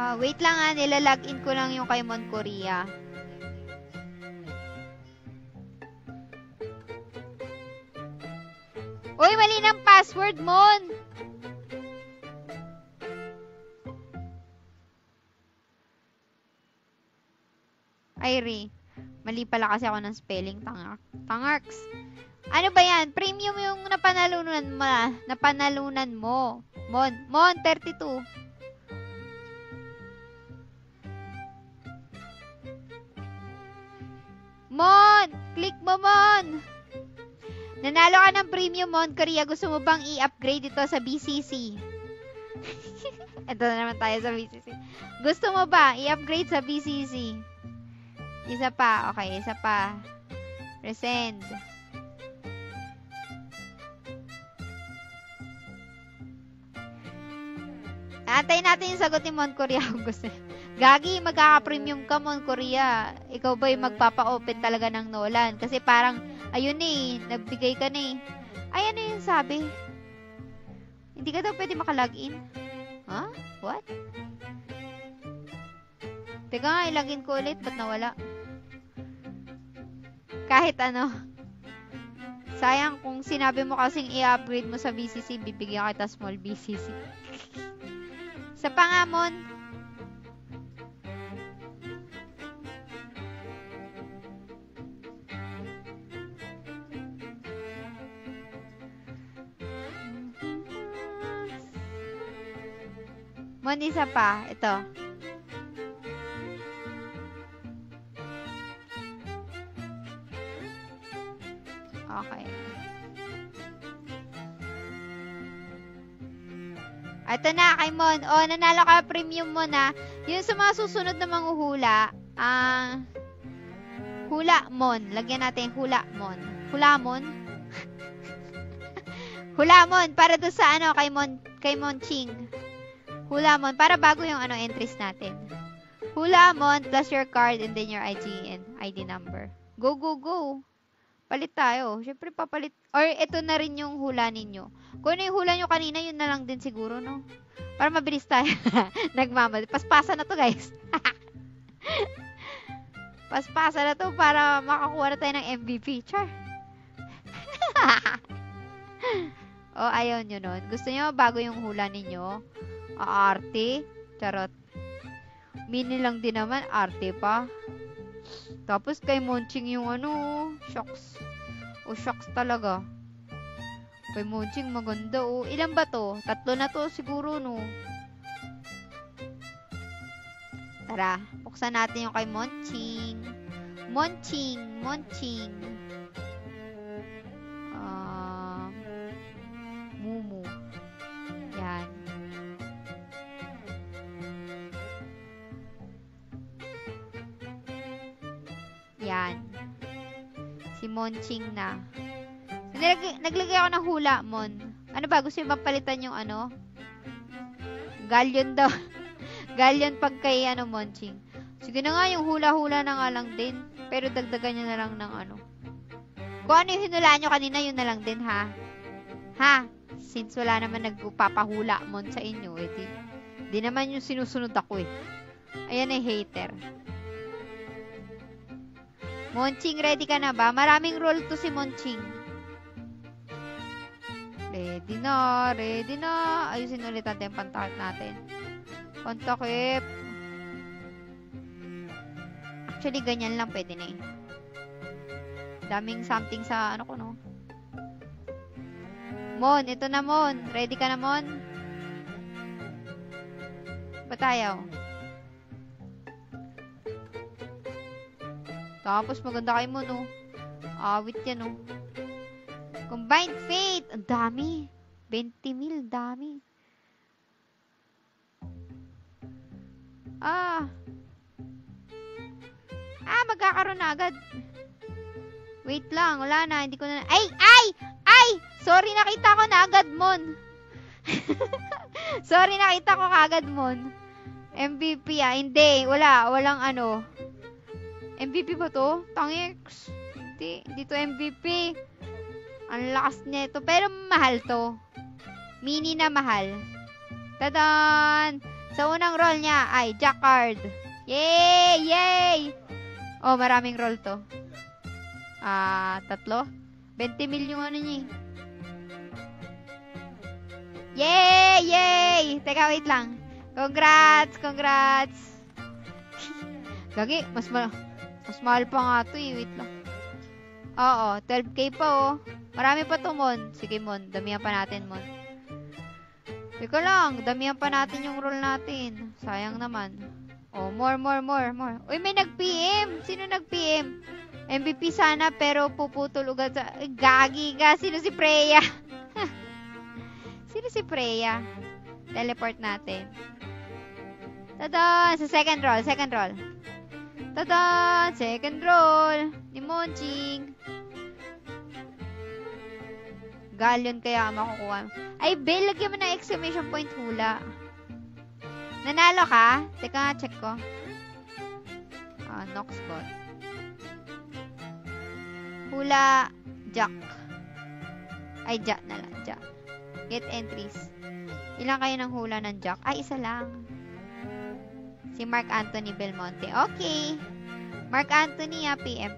Wait lang nilalagin ko lang yung kay Mon Korea. Uy, mali ng password, Mon! Irie. Mali pala kasi ako ng spelling. Tangarks. Ano ba yan? Premium yung napanalunan mo. Mon, 32. Mon! Click mo, Mon! Nanalo ka ng premium, Mon Korea. Gusto mo bang i-upgrade ito sa BCC? Ito na naman tayo sa BCC. Gusto mo ba i-upgrade sa BCC? Isa pa. Okay, isa pa. Resend. Antayin natin yung sagot ni Mon Korea kung gusto niya. Gagi, magkaka-premium ka, Mon Korea. Ikaw ba'y magpapa-open talaga ng Nolan? Kasi parang, ayun eh, nagbigay ka na eh. Ay, ano yung sabi? Hindi ka daw pwede makalagin. Huh? What? Teka nga, ilagin ko ulit. Ba't nawala? Kahit ano. Sayang kung sinabi mo kasing i-upgrade mo sa BCC, bibigyan kita small BCC. Sa pangamon, Mon, isa pa. Ito. Okay. Ito na, kay Mon. O, nanalo ka premium mo na. Yun sa mga susunod na manghuhula, hula Mon. Lagyan natin hula Mon. Hula Mon? Hula Mon. Para doon sa ano, kay Mon Ching. Hula Mon. Para bago yung entries natin. Hula Mon plus your card and then your ID number. Go, go, go. Palit tayo. Siyempre, papalit. Or, ito na rin yung hula ninyo. Kung ano yung hula nyo kanina, yun na lang din siguro, no? Para mabilis tayo. Nagmamal. Paspasa na to, guys. Paspasa na to para makakuha na tayo ng MVP. Char. O, ayaw nyo nun. Gusto nyo bago yung hula ninyo? Arte. Charot. Mini lang din naman. Arte pa. Tapos kay Monching yung shocks. O shocks talaga. Kay Monching maganda o. Ilan ba to? 3 na to siguro no. Tara, buksan natin yung kay Monching. Monching. Mumu. Yan. Yan. Si Monching na. Naglagay ako ng hula, Mon. Ano ba? Gusto nyo bang palitan yung Galleon daw. Galleon pag kay Monching. Sige na nga, yung hula-hula na nga lang din. Pero dagdagan nyo na lang ng Kung ano yung hinulaan nyo kanina, yun na lang din, ha? Ha? Since wala naman nagpapahula, Mon, sa inyo, di naman yung sinusunod ako, eh. Ayan ay hater. Monching, ready ka na ba? Maraming role to si Monching. Ready na. Ayusin ulit natin yung pantakip natin. Pantakip. Actually, ganyan lang pwede na eh. Daming something sa ko, no? Mon, ito na, Mon. Ready ka na, Mon? Ba't ayaw? Tapos maganda kay Mon, no? Awit yan, no? Combined Fate! Ang dami. 20 mil, dami. Magkakaroon na agad. Wait lang, wala na. Hindi ko na... Ay! Sorry, nakita ko na agad, Mon. Sorry, nakita ko agad, Mon. MVP, Hindi, walang MVP ba to? Tangix. Hindi to MVP. Ang lakas niya ito. Pero mahal to. Mini na mahal. Tadan! Sa unang roll niya ay Jack card. Yay! Yay! Oh, maraming roll to. 3. 20 mil yung ano niya eh. Yay! Yay! Teka, wait lang. Congrats! Congrats! Gagi, mas mahal pa nga to eh. Wait lang. Oo, 12k pa oh. Marami pa to, Mon. Sige, Mon. Damihan pa natin, Mon. Teka lang. Damihan pa natin yung roll natin. Sayang naman. Oh, more. Uy, may nag-PM. Sino nag-PM? MVP sana, pero puputol ugat sa... Gagi ka. Sino si Freya? Sino si Freya? Teleport natin. Tada! Sa second roll. Tada! Second roll. Ni Monching. Galleon kaya makukuha. Ay, Bell, lagyan mo ng exclamation point hula. Nanalo ka? Teka nga, check ko. Noxbot. Hula, Jack. Ay, Jack na lang. Jack. Get entries. Ilan kayo ng hula ng Jack? Ay, isa lang. Si Mark Anthony Belmonte. Okay. Mark Anthony, PM.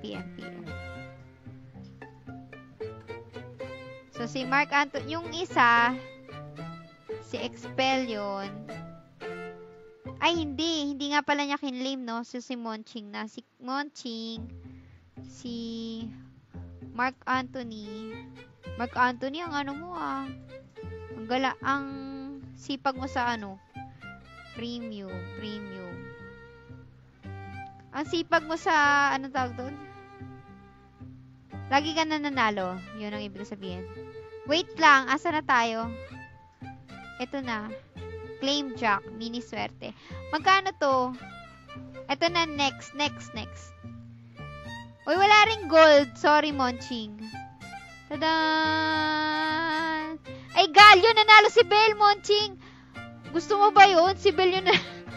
So, si Mark Anthony, yung isa, si Expellion. Ay, hindi nga pala niya kinlame, no? So, si Monching na. Si Monching, si Mark Anthony. Mark Anthony, ang ano mo, ang sipag mo sa ano? Premium. Ang sipag mo sa, ano tawag doon? Lagi ka na nanalo. Yun ang ibig sabihin. Wait lang, asa na tayo? Ito na. Claim Jack, mini swerte. Magkano to? Ito na, next. Uy, wala ring gold. Sorry, Monching. Tada! Ay, Galio, nanalo si Bell, Monching. Gusto mo ba yun? Si Bell yun na...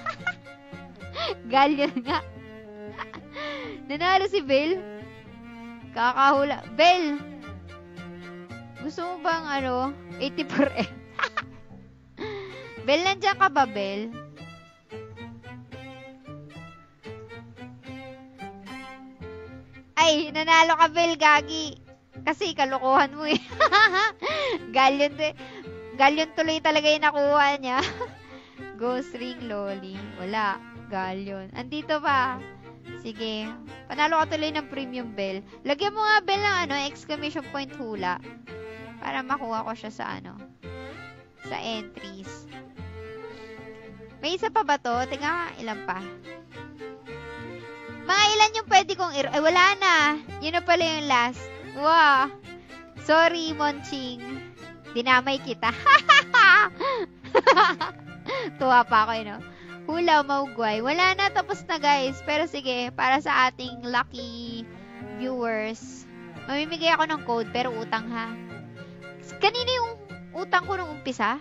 Galio nga. Nanalo si Bell. Kakahula. Bell! Gusto mo bang, 84M? Bell, nandiyan ka ba, Bell? Ay, nanalo ka, Bell, gagi. Kasi kalukuhan mo eh. Galleon tuloy talaga yung nakuha niya. Ghost Ring, Loli. Wala. Galleon. Andito pa. Sige. Panalo ka tuloy ng premium Bell. Lagyan mo nga, Bell, ng exclamation point hula. Para makuha ko siya sa sa entries. May isa pa ba to? Tingnan, ilan pa? Mga ilan yung pwede kong ay, wala na. Yun na pala yung last. Wow. Sorry, Monching. Dinamay kita. Tuwa pa ako, Hula, maugway. Wala na, tapos na, guys. Pero sige, para sa ating lucky viewers, mamimigay ako ng code, pero utang, ha? Kanina yung utang ko nung umpisa?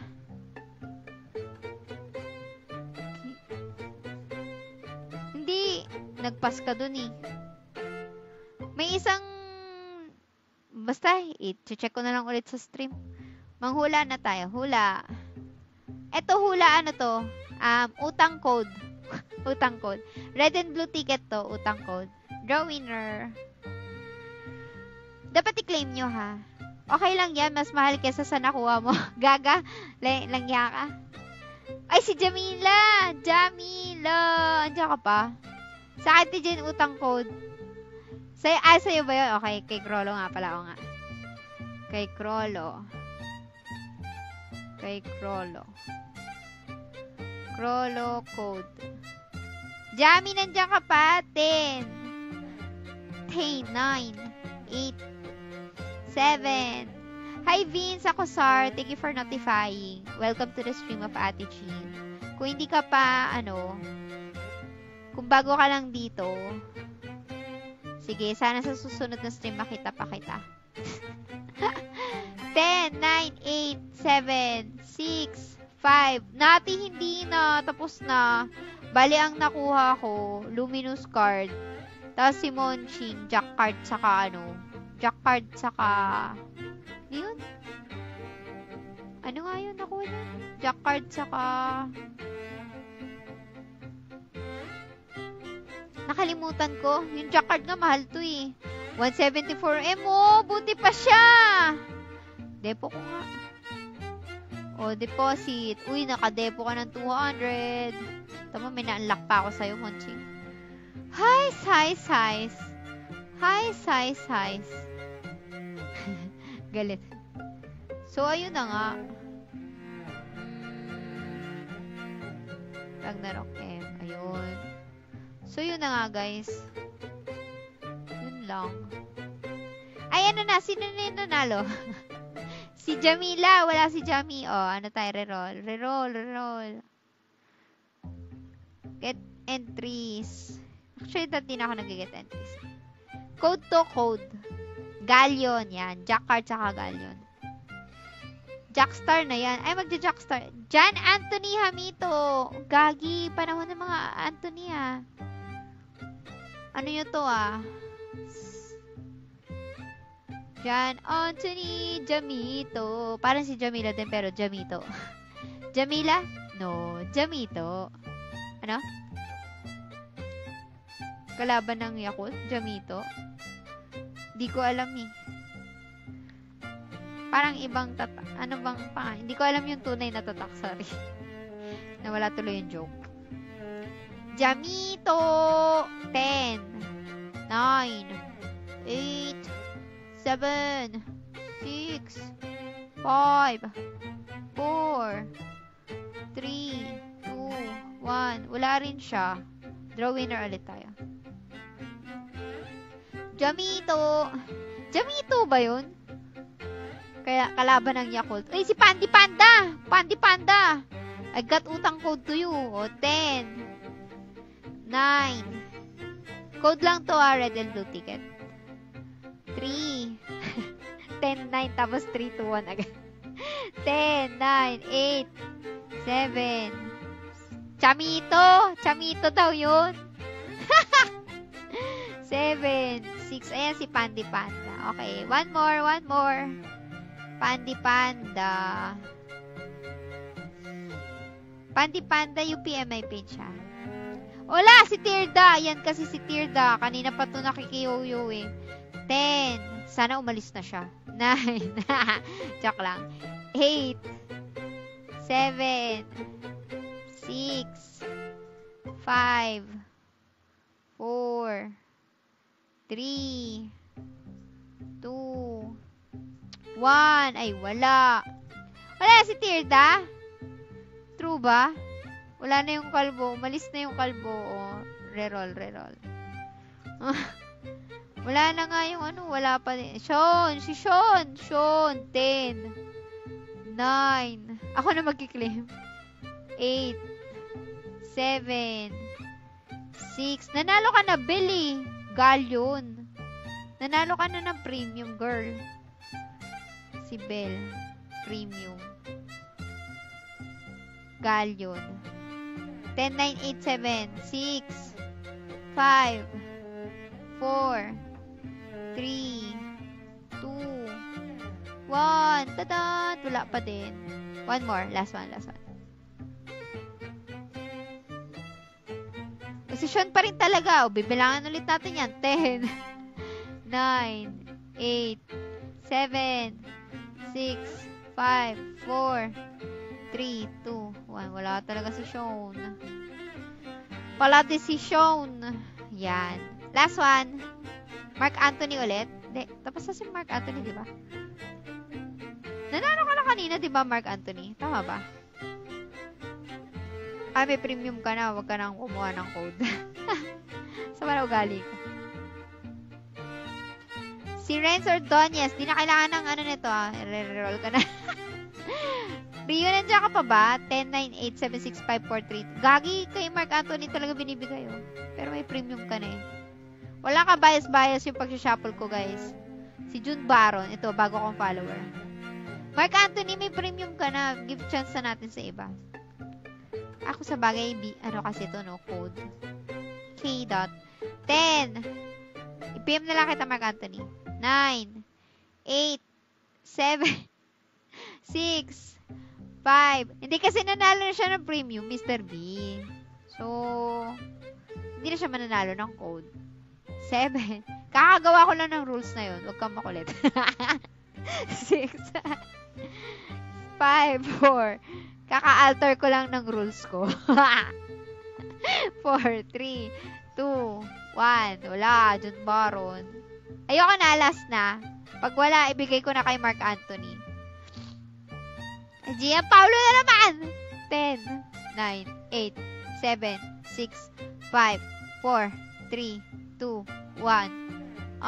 Hindi. Nagpas ka dun, eh. May isang... Basta, i-check ko na lang ulit sa stream. Manghula na tayo. Hula. Eto, hula, ano to? Utang code. Utang code. Red and blue ticket to. Utang code. Draw winner. Dapat i-claim nyo, ha? Okay lang yan. Mas mahal kesa sa nakuha mo. Gaga. Langya ka. Ay, si Jamila! Jamila! Andiyan ka pa? Sa akin din utang code. Sa'yo ba yun? Okay, kay Krolo nga pala. O nga. Kay Krolo. Krolo code. Jamie, nandiyan ka pa. 10, 9, 8, 7. Hi, Vince. Ako, Sar. Thank you for notifying. Welcome to the stream of Ate Jean. Kung hindi ka pa, kung bago ka lang dito, sige, sana sa susunod na stream makita pa kita. 10, 9, 8, 7, 6, 5. Nati, hindi na. Tapos na. Bali, ang nakuha ko, Luminous card. Tapos si Monching, Jack card, saka Jack card, saka... Yun? Ano nga yun nakuha niya? Jack card, saka... Nakalimutan ko. Yung jack card nga, mahal to eh. 174M, oh, buti pa siya. Depo ko nga. O, deposit. Uy, nakadepo ka ng 200. Tama, may na-unlock pa ako sa'yo, Monching. Highs. Galit. So, ayun na nga. Ragnarok M. Ayun. So, yun na nga, guys. Yun lang. Ay, ano na? Sino na yung nanalo? Si Jamila. Wala si Jami. Oh, ano tayo? Reroll. Get entries. Actually, dati na ako nag-get entries. Code to code. Galleon. Yan. Jack card saka Galleon. Jackstar na yan. Ay, magja-Jackstar. Jan Anthony Hamito. Gagi. Panahon ng mga Anthony, ah. Ano yun to, ah? Jan Anthony Jamito. Parang si Jamila din, pero Jamito. Jamila? No. Jamito. Ano? Kalaban ng Yakult? Jamito? Di ko alam, eh. Parang ibang tatak. Ano bang pa? Hindi ko alam yung tunay na tatak. Sorry. Nawala tuloy yung joke. Jamito! 10, 9, 8, 7, 6, 5, 4, 3, 2, 1. Wala rin siya. Draw winner ulit tayo. Jamito! Jamito ba yun? Kaya kalaban ng Yakult. Ay, si Pandi Panda! Pandi Panda! I got utang code to you. O, 10, 9. Code lang to, red and blue ticket. 3. 10, 9, tapos 3, 2, 1 agad. 10, 9, 8, 7. Chamito! Chamito daw yun. 7, 6. Ayan si Pandi Panda. Okay, one more. Pandi Panda. Pandi Panda, UPMI page siya. Wala, si Tirda. Yan kasi si Tirda. Kanina pa ito nakikiyoyo eh. 10. Sana umalis na siya. 9. Joke lang. 8. 7. 6. 5. 4. 3. 2. 1. Ay, wala. Wala si Tirda? True ba? Wala na yung kalbo. Umalis na yung kalbo. Oh, reroll. Wala na nga yung ano. Wala pa din. Sean. 10. 9. Ako na magkiklaim. 8. 7. 6. Nanalo ka na, Billy. Galleon. Nanalo ka na ng premium, girl. Si Bell. Premium. Galleon. 10, 9, 8, 7, 6, 5, 4, 3, 2, 1. Tada! Wala pa din. One more. Last one. Posisyon pa rin talaga. O, bibilangan ulit natin yan. 10, 9, 8, 7, 6, 5, 4, 3, 2, 1. Wala talaga si Sean. Palate si Sean. Yan. Last one. Mark Anthony ulit. Hindi. Tapos na si Mark Anthony, di ba? Nanalo ka na kanina, di ba, Mark Anthony? Tama ba? Ay, may premium ka na. Huwag ka nang kumuha ng code. Sa para ugali ko. Si Renz Ordonez. Di na kailangan ng ano nito, ah. Re-roll ka na. Rio, nandiyan ka pa ba? 10, 9, 8, 7, 6, 5, 4, 3. Gagi kay Mark Anthony talaga binibigay, oh. Pero may premium ka na eh. Wala ka bias yung pag-shuffle ko, guys. Si June Baron. Ito, bago kong follower. Mark Anthony, may premium ka na. Give chance na natin sa iba. Ako sa bagay, ano kasi ito, no? Code. K. 10. I-PM na lang kita, Mark Anthony. 9. 8. 7. 6. 5. Hindi kasi nanalo na siya ng premium, Mr. B. So, hindi na siya mananalo ng code. 7. Kakagawa ko lang ng rules na yun. Huwag kang makulit. 6. 5, 4. Kaka-alter ko lang ng rules ko. 4, 3, 2, 1. Wala. John Baron. Ayoko na. Last na. Pag wala, ibigay ko na kay Mark Anthony. Gian Paulo na naman! 10, 9, 8, 7, 6, 5, 4, 3, 2, 1.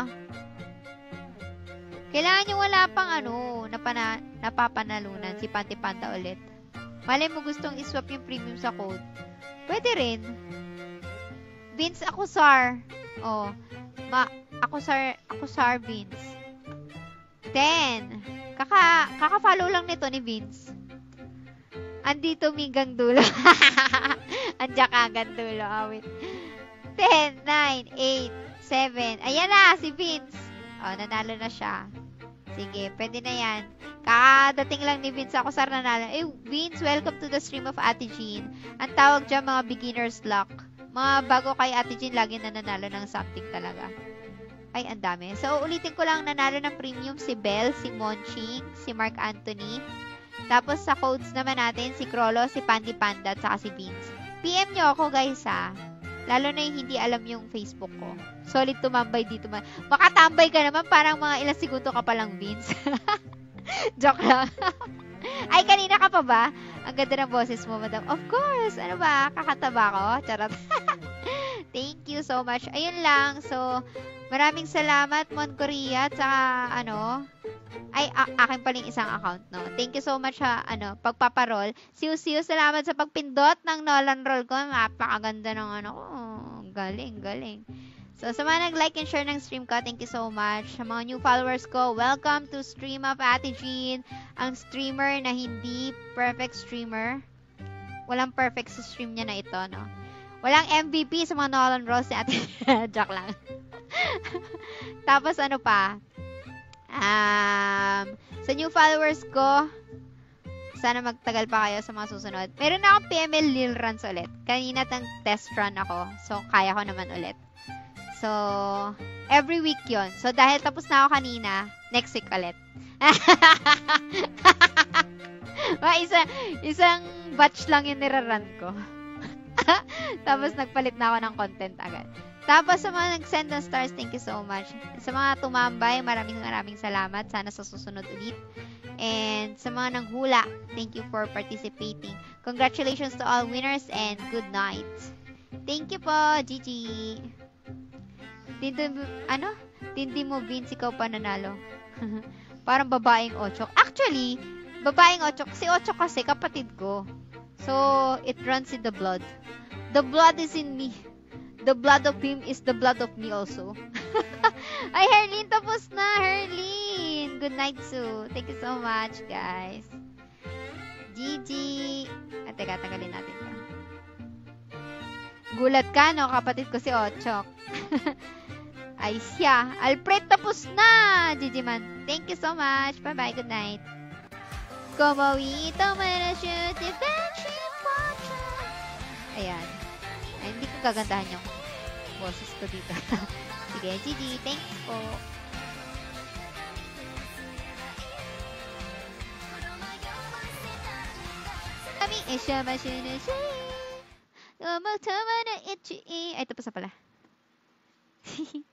Kailangan yung wala pang napapanalunan si Panty Panda ulit. Malay mo gustong iswap yung premium sa code. Pwede rin. Vince Acusar. Acusar Vince. 10. Kaka-follow lang nito ni Vince. Andito migang dulo. Andiyan ka hanggang dulo. Wait. 10, 9, 8, 7. Ayan na, si Vince. Nanalo na siya. Sige, pwede na yan. Kadating lang ni Vince ako sa nanalo. Vince, welcome to the stream of Ate Jean. Ang tawag dyan, mga beginner's luck. Mga bago kay Ate Jean, lagi na nanalo ng something talaga. Ay, ang dami. So, ulitin ko lang, nanalo ng premium si Belle, si Monching, si Mark Anthony. Tapos, sa codes naman natin, si Crollo, si Pandy Panda, at saka si Vince. PM nyo ako, guys, ha. Lalo na yung hindi alam yung Facebook ko. Solid tumambay dito. Makatambay ka naman, parang mga ilang segundo ka palang, Vince. Joke lang. Ay, kanina ka pa ba? Ang ganda ng boses mo, madam. Of course. Ano ba? Kakataba ko? Charot. Thank you so much. Ayun lang. So, maraming salamat, Mon Korea. At saka, akin paling isang account, no? Thank you so much, pagpaparol. Siu, salamat sa pagpindot ng Nolan Roll ko. Napakaganda ng galing. So, sa mga nag-like and share ng stream ko, thank you so much. Sa mga new followers ko, welcome to Stream of Ate Jean, ang streamer na hindi perfect streamer. Walang perfect sa stream niya na ito, no? Walang MVP sa mga Nolan Roll si Ate Joke lang. Tapos, ano pa? Sa new followers ko, sana magtagal pa kayo sa mga susunod. Meron na akong PML Lil Runs ulit. Kanina tang test run ako. So, kaya ko naman ulit. So, every week yon. So, dahil tapos na ako kanina, next week ulit. Isang batch lang yung nirarun ko. Tapos, nagpalit na ako ng content agad. Tapos, sa mga nag-send ng stars, thank you so much. Sa mga tumambay, maraming salamat. Sana sa susunod ulit. And sa mga nanghula, thank you for participating. Congratulations to all winners and good night. Thank you po, Gigi. Tindi mo, Vince, ikaw pa nanalo. Parang babaeng Ochok. Actually, babaeng Ochok. Si Ochok kasi, kapatid ko. So, it runs in the blood. The blood is in me. The blood of him is the blood of me also. Ay, Herlin, tapos na, Herlin. Good night, Sue. Thank you so much, guys. Gigi. Teka, tagalin natin ito. Gulat ka, no? Kapatid ko si Ochok. Ay, siya. Alfred, tapos na! Gigi man. Thank you so much. Bye-bye. Good night. Como we shoot defensive watcher. Ayan. Ay, hindi ko gagandahan yung boses ko dito. Sige, Gigi. Thanks po. Ay, tapos na pala.